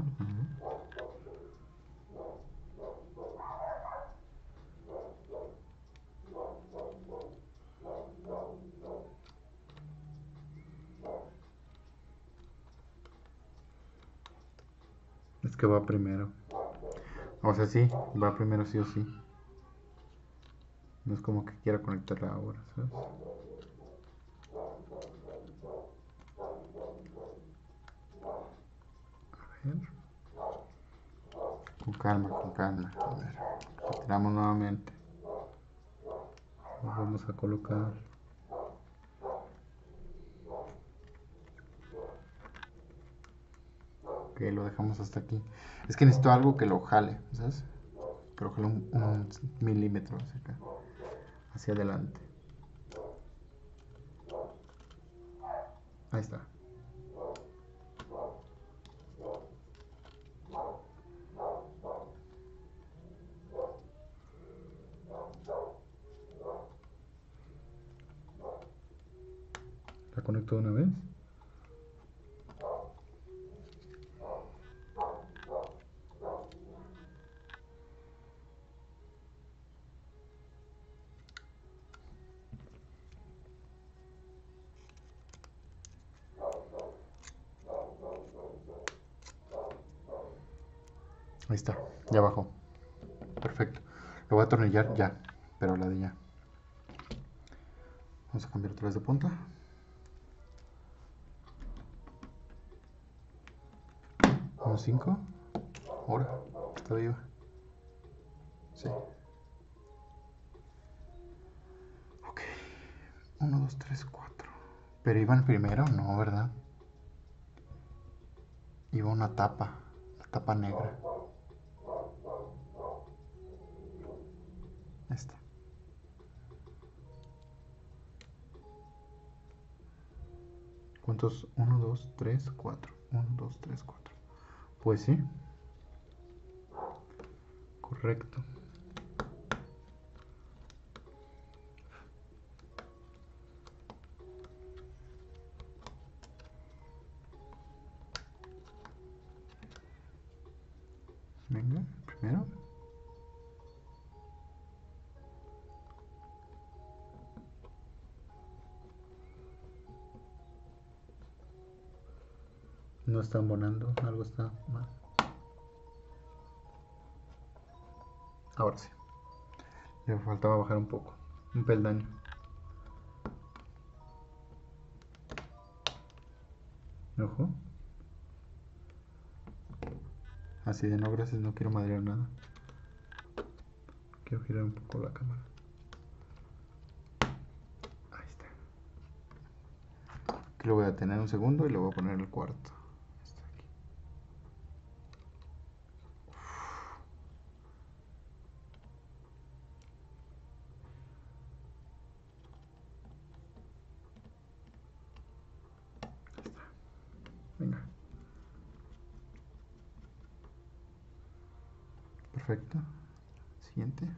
Es que va primero. O sea, sí, va primero sí o sí. No es como que quiera conectarla ahora, ¿sabes? A ver. Con calma, con calma. A ver. Retiramos nuevamente. Lo vamos a colocar. Ok, lo dejamos hasta aquí. Es que necesito algo que lo jale, ¿sabes? Que lo jale un milímetro hacia acá. Hacia adelante. Ahí está. La conecto de una vez. Ahí está, ya bajó. Perfecto. Lo voy a atornillar ya, pero la de ya. Vamos a cambiar otra vez de punta. 1.5. Ahora, está viva. Sí. Ok. 1, 2, 3, 4. Pero iban primero, no, ¿verdad? Iba una tapa. La tapa negra. Esta. ¿Cuántos? 1, 2, 3, 4. 1, 2, 3, 4. Pues sí. Correcto. Venga, primero. No está embonando, algo está mal. Ahora sí. Le faltaba bajar un poco. Un peldaño. Ojo. Así de no, gracias, no quiero madrear nada. Quiero girar un poco la cámara. Ahí está. Aquí lo voy a tener un segundo y lo voy a poner el cuarto. Está aquí. Ahí está. Venga. Perfecto. Siguiente.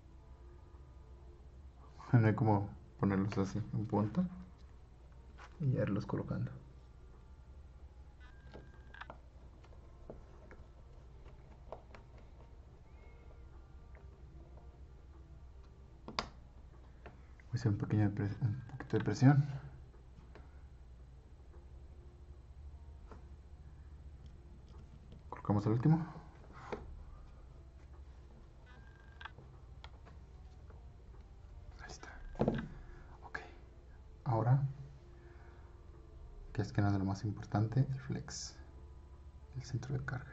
No hay como ponerlos así en punta y irlos colocando. Voy a hacer un poquito de presión. Colocamos el último. Ahí está. Ok. Ahora, que es que no es lo más importante, el flex, el centro de carga.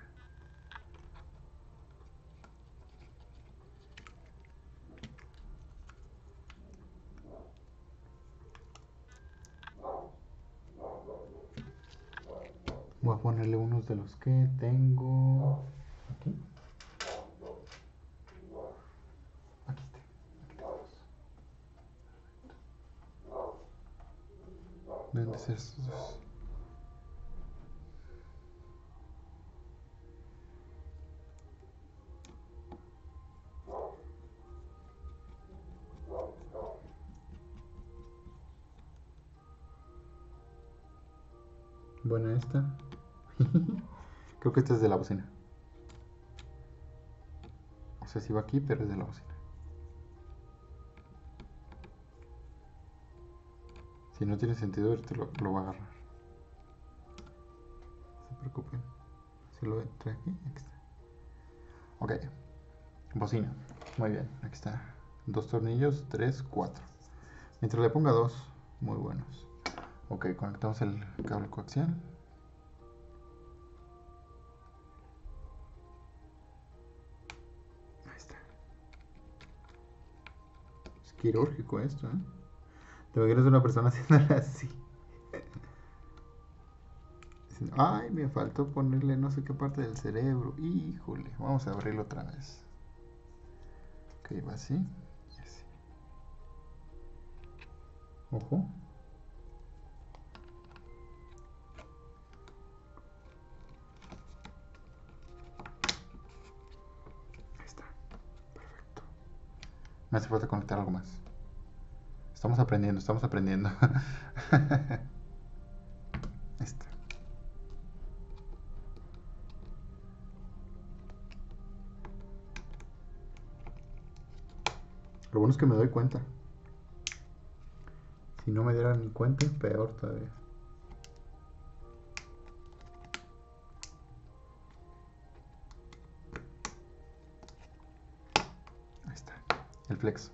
Voy a ponerle unos de los que tengo aquí. Aquí está. Deben de ser estos dos. Buena esta. Creo que esta es de la bocina. O sea, sí va aquí, pero es de la bocina. Si no tiene sentido, ahorita lo va a agarrar. No se preocupen. Si lo trae aquí, aquí está. Ok. Bocina. Muy bien. Aquí está. 2 tornillos, 3, 4. Mientras le ponga 2, muy buenos. Ok, conectamos el cable coaxial. Ahí está. Es quirúrgico esto, ¿eh? Te imaginas una persona haciéndola así. Ay, me faltó ponerle no sé qué parte del cerebro. Híjole, vamos a abrirlo otra vez. Ok, va así y así. Ojo. Ahí está. Perfecto. Me hace falta conectar algo más. Estamos aprendiendo, estamos aprendiendo. Este. Lo bueno es que me doy cuenta. Si no me diera ni cuenta, peor todavía. Ahí está. El flex.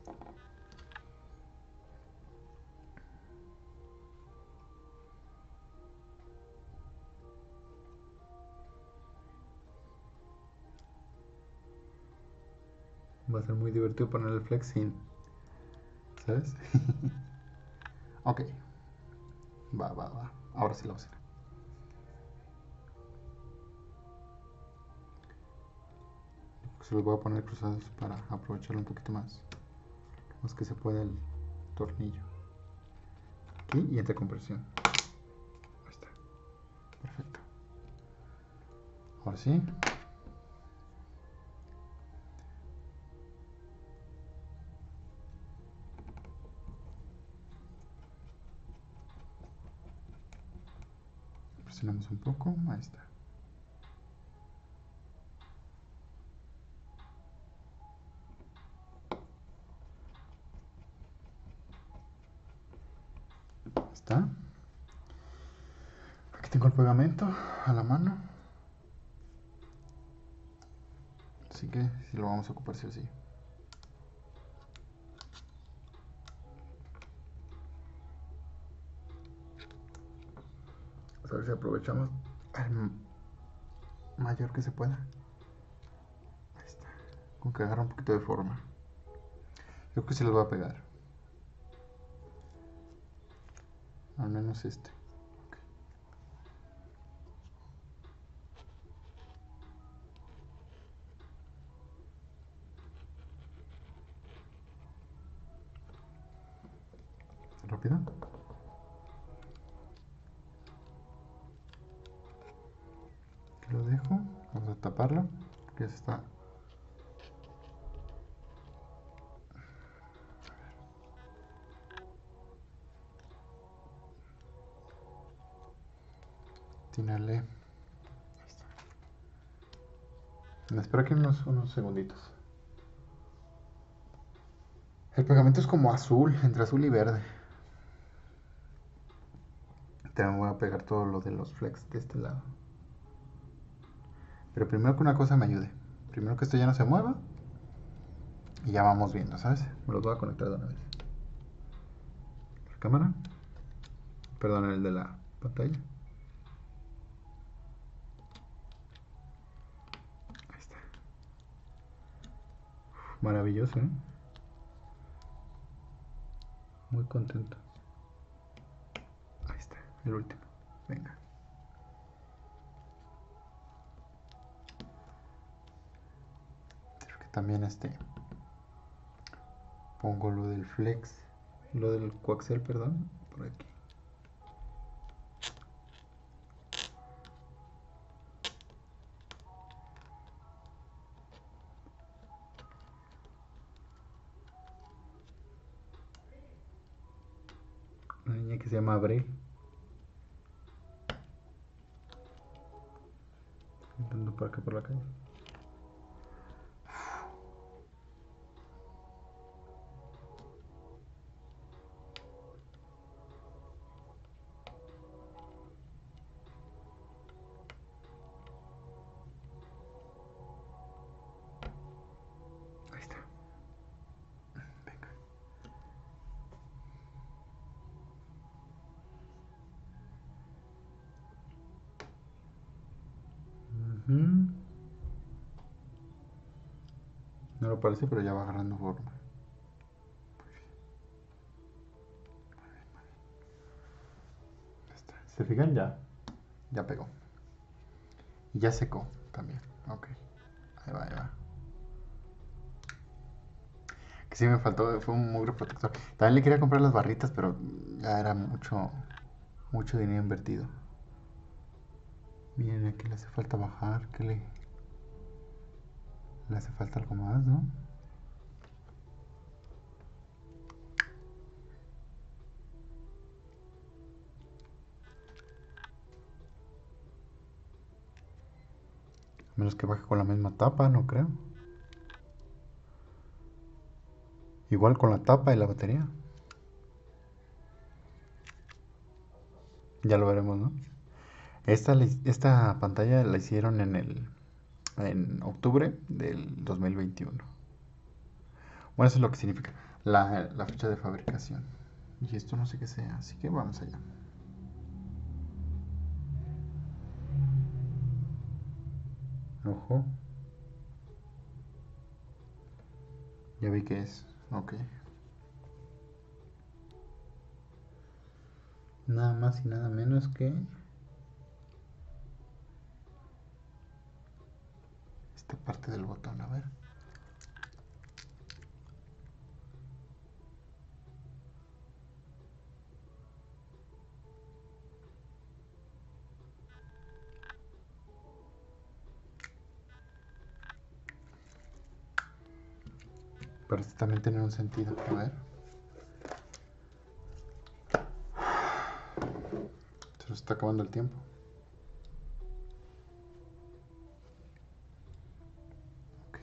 Va a ser muy divertido poner el flex sin, ¿sabes? Ok. Va. Ahora sí la bocina. Se los voy a poner cruzados para aprovecharlo un poquito más. Más que se pueda el tornillo. Aquí y entre compresión. Ahí está. Perfecto. Ahora sí. Presionamos un poco. Ahí está. Ahí está. Aquí tengo el pegamento a la mano. Así que sí lo vamos a ocupar sí o sí. A ver si aprovechamos el mayor que se pueda. Ahí está. Con que agarra un poquito de forma. Yo creo que sí les va a pegar. Al menos este. Rápido. Aquí lo dejo. Vamos a taparlo. Porque ya se está. Tínale. Ahí está. Me espero aquí unos segunditos. El pegamento es como azul, entre azul y verde. También voy a pegar todo lo de los flex de este lado. Pero primero que una cosa me ayude. Primero que esto ya no se mueva. Y ya vamos viendo, ¿sabes? Me los voy a conectar de una vez. La cámara. Perdón, el de la pantalla. Ahí está. Maravilloso, ¿eh? Muy contento. Ahí está, el último. Venga. Creo que también pongo lo del flex. Lo del coaxial, perdón. Por aquí. Una niña que se llama Abril. Entrando por acá por la calle. Ahí está. Venga. No lo parece, pero ya va agarrando forma. ¿Se fijan? Ya pegó. Y ya secó también. Ok. Ahí va, ahí va. Que sí me faltó, fue un mugre protector. También le quería comprar las barritas, pero ya era mucho dinero invertido. Miren, aquí le hace falta bajar, que le hace falta algo más, ¿no? A menos que baje con la misma tapa, no creo. Igual con la tapa y la batería. Ya lo veremos, ¿no? Esta pantalla la hicieron en octubre del 2021. Bueno, eso es lo que significa la fecha de fabricación. Y esto no sé qué sea, así que vamos allá. Ojo. Ya vi que es. Ok. Nada más y nada menos que esta parte del botón, a ver. Parece también tener un sentido. A ver. Se nos está acabando el tiempo. Ok.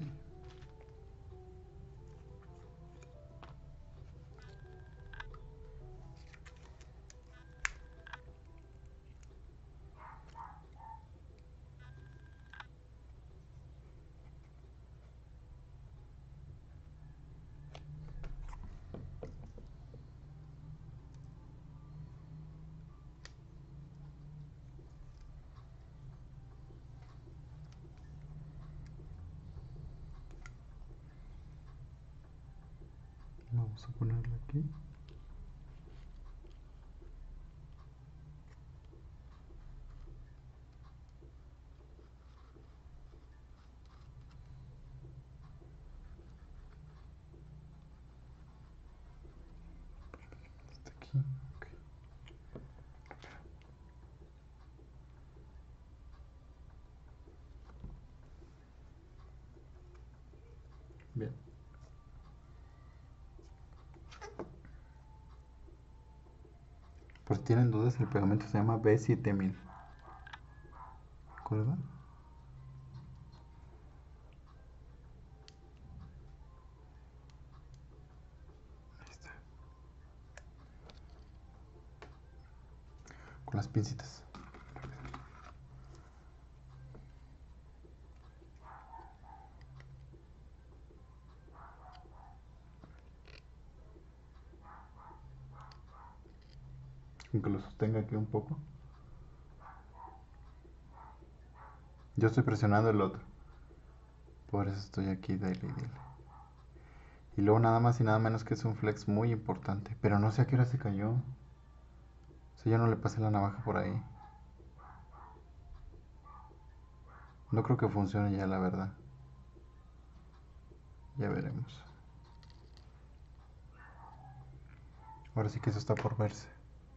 Vamos a ponerlo aquí. Hasta aquí. Okay. Bien. Por si tienen dudas, el pegamento se llama B7000. ¿De acuerdo? Ahí está. Con las pincitas. Aunque lo sostenga aquí un poco. Yo estoy presionando el otro. Por eso estoy aquí, dale, dale. Y luego nada más y nada menos que es un flex muy importante. Pero no sé a qué hora se cayó. O sea, yo no le pasé la navaja por ahí. No creo que funcione ya, la verdad. Ya veremos. Ahora sí que eso está por verse.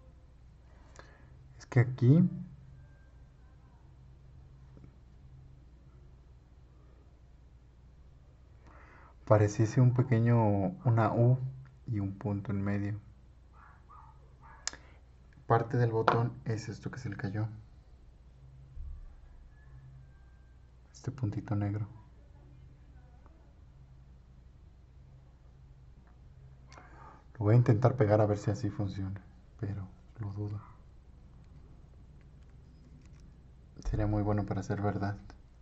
Es que aquí pareciese un pequeño, una U y un punto en medio. Parte del botón es esto que se le cayó. Este puntito negro. Lo voy a intentar pegar a ver si así funciona. Pero lo dudo. Sería muy bueno para ser verdad.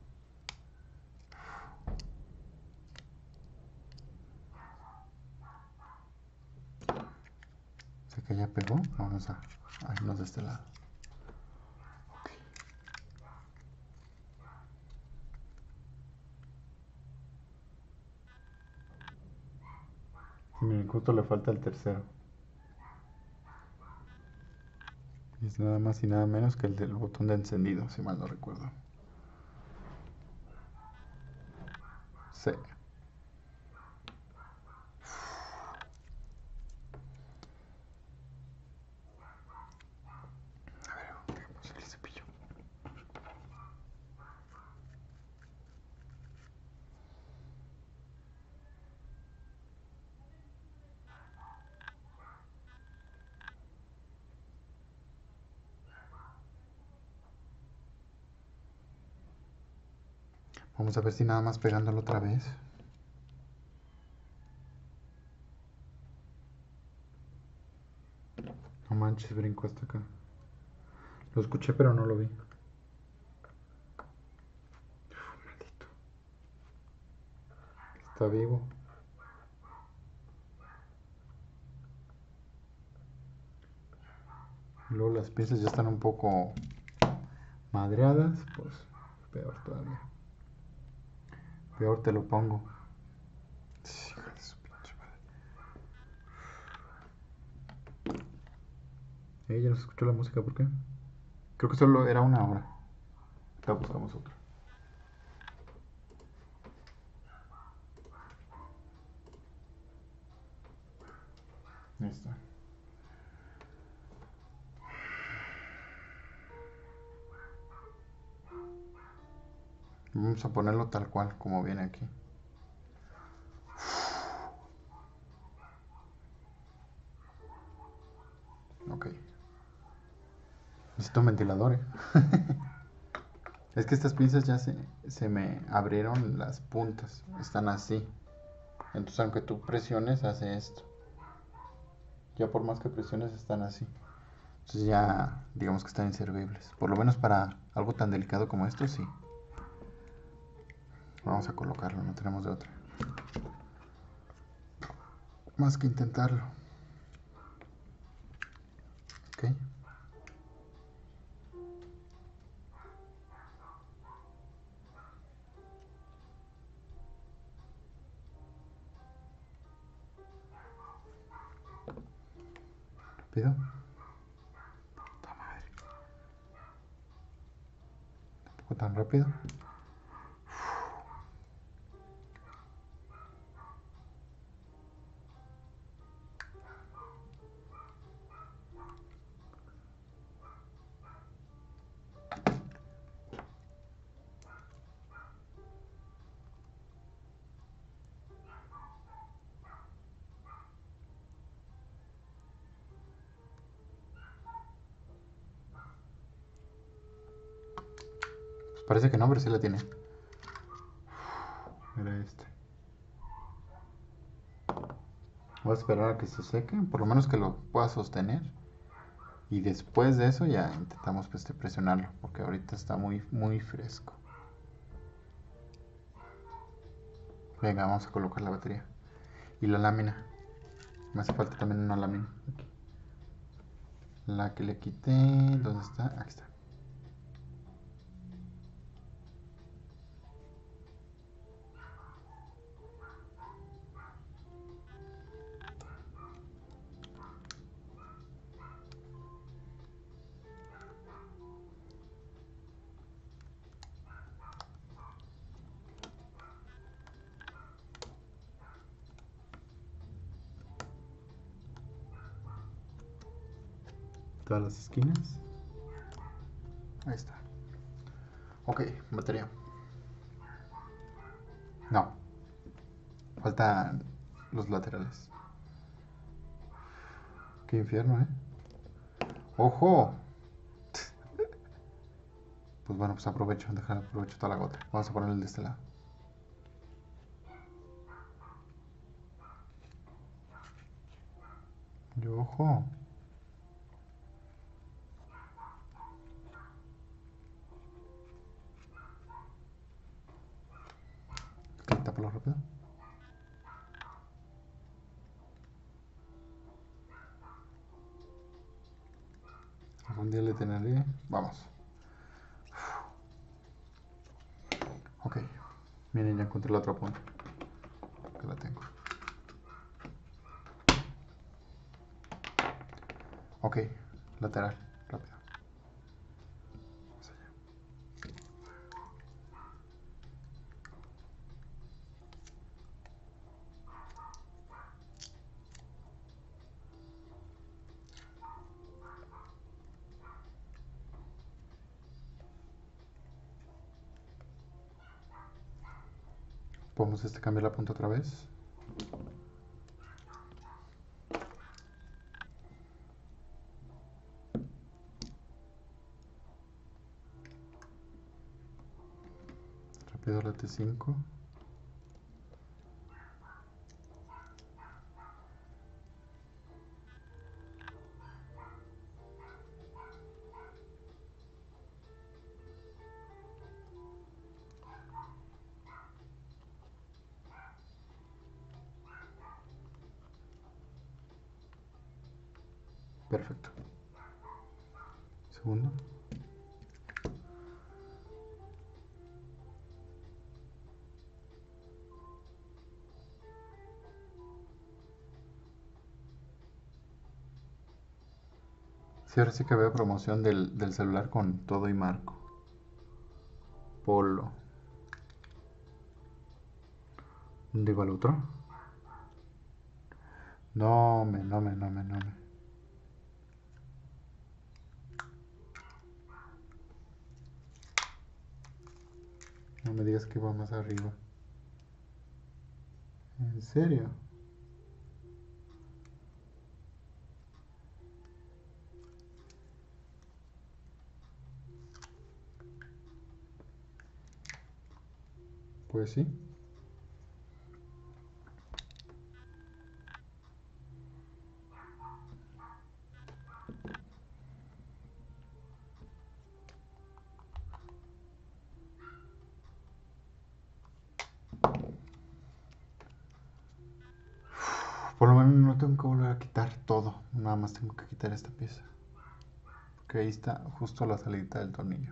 Sé que ya pegó. Vamos a irnos de este lado. Y miren, justo le falta el tercero. Y es nada más y nada menos que el del botón de encendido, si mal no recuerdo. Sí. A ver, vamos el cepillo. Vamos a ver si nada más pegándolo otra vez. No manches, brinco hasta acá. Lo escuché pero no lo vi. Maldito. Está vivo. Y luego las piezas ya están un poco madreadas. Pues peor todavía. Peor te lo pongo. Hijo de su pinche madre. Ya nos escuchó la música, ¿por qué? Creo que solo era una hora. Ahorita buscamos otra. Ahí está. Vamos a ponerlo tal cual, como viene aquí. Ok. Necesito un ventilador, Es que estas pinzas ya se me abrieron las puntas. Están así. Entonces, aunque tú presiones, hace esto. Ya por más que presiones, están así. Entonces ya, digamos que están inservibles. Por lo menos para algo tan delicado como esto, sí. Vamos a colocarlo, no tenemos de otra. Más que intentarlo. Ok. Rápido. Puta madre. Tampoco tan rápido. Parece que no, pero sí la tiene. Mira este. Voy a esperar a que se seque, por lo menos que lo pueda sostener. Y después de eso ya intentamos presionarlo, porque ahorita está muy, muy fresco. Venga, vamos a colocar la batería. Y la lámina. Me hace falta también una lámina. Aquí. La que le quité. ¿Dónde está? Aquí está. Todas las esquinas. Ahí está. Ok, batería. No. Faltan los laterales. Qué infierno, ¿eh? ¡Ojo! Pues bueno, pues aprovecho toda la gota. Vamos a ponerle el de este lado. Y ojo. Tápalo rápido. Algún día le teneré. Vamos. Ok. Miren, ya encontré la otra punta. Que la tengo. Ok. Lateral. Rápido. Vamos allá. Podemos cambiar la punta otra vez. Rápido la T5. Perfecto. Segundo. Sí, ahora sí que veo promoción del celular con todo y marco. Polo. Digo al otro. No me. No me digas que va más arriba. ¿En serio? Pues sí. Por lo menos no tengo que volver a quitar todo. Nada más tengo que quitar esta pieza. Porque ahí está justo la salida del tornillo.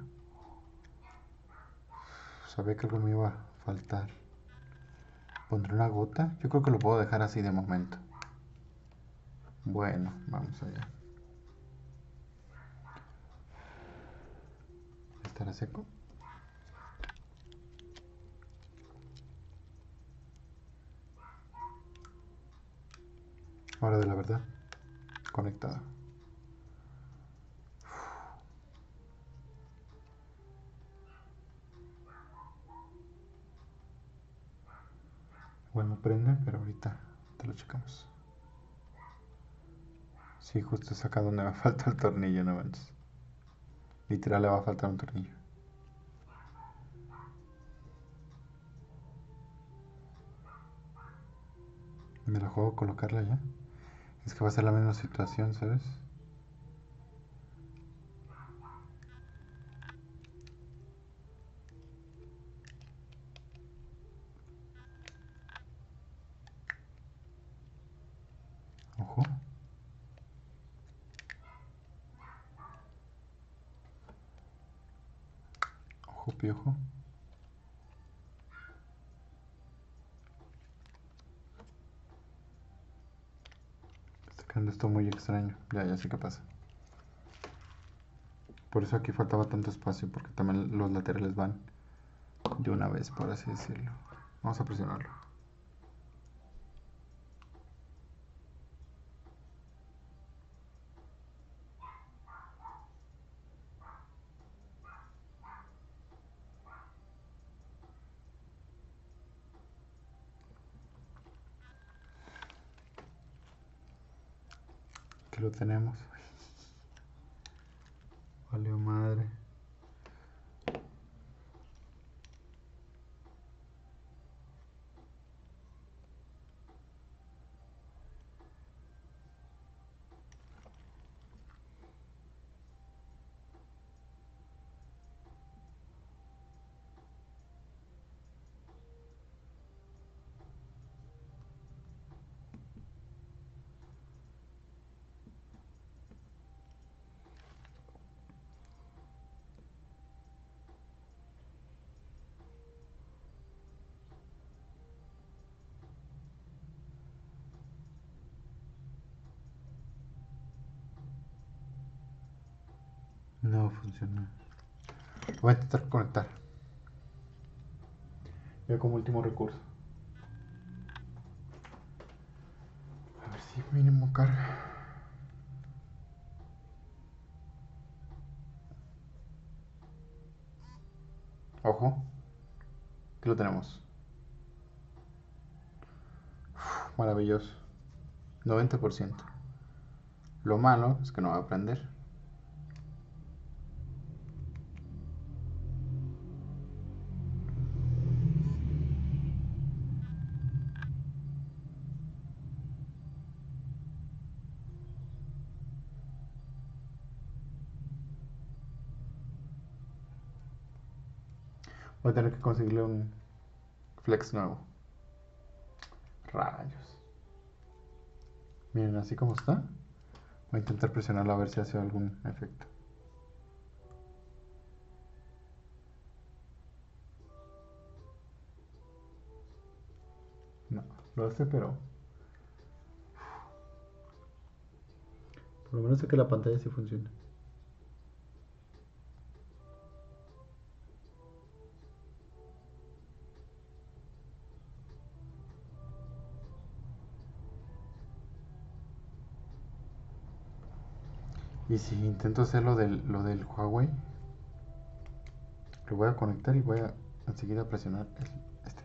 Sabía que algo me iba a faltar. ¿Pondré una gota? Yo creo que lo puedo dejar así de momento. Bueno, vamos allá. ¿Estará seco? Hora de la verdad. Conectada. Bueno, prende, pero ahorita te lo checamos. Sí, justo es acá donde me falta el tornillo, no manches. Literal le va a faltar un tornillo. ¿Me la juego colocarla ya? Es que va a ser la misma situación, ¿sabes? Ojo. Ojo, piojo. Está quedando esto muy extraño. Ya sé qué pasa. Por eso aquí faltaba tanto espacio, porque también los laterales van de una vez, por así decirlo. Vamos a presionarlo. Aquí lo tenemos. Valió madre. No funciona. Voy a intentar conectar. Ya como último recurso. A ver si mínimo carga. Ojo. Aquí lo tenemos. Maravilloso. 90%. Lo malo es que no va a prender. Voy a tener que conseguirle un flex nuevo. Rayos. Miren, así como está. Voy a intentar presionarlo a ver si hace algún efecto. No, lo hace, pero por lo menos sé que la pantalla sí funciona. Y si intento hacer lo del Huawei, lo voy a conectar y voy a enseguida presionar este.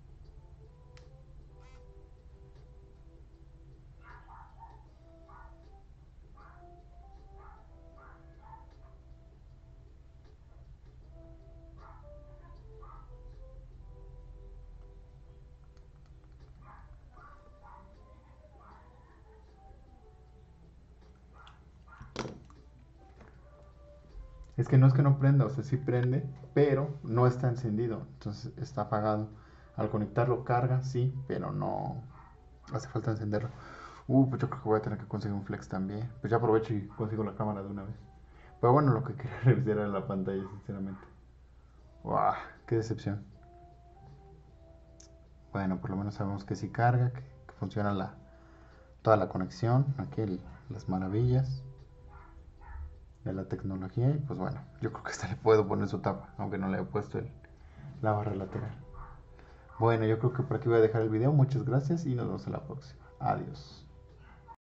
Es que no prenda, o sea, sí prende, pero no está encendido, entonces está apagado. Al conectarlo carga, sí, pero no hace falta encenderlo. Pues yo creo que voy a tener que conseguir un flex también. Pues ya aprovecho y consigo la cámara de una vez. Pero bueno, lo que quería revisar era la pantalla, sinceramente. ¡Wow! ¡Qué decepción! Bueno, por lo menos sabemos que sí carga, que funciona toda la conexión. Aquí las maravillas. de la tecnología. Y pues bueno, yo creo que esta le puedo poner su tapa, aunque no le he puesto la barra lateral. Bueno, yo creo que por aquí voy a dejar el video. Muchas gracias y nos vemos en la próxima. Adiós.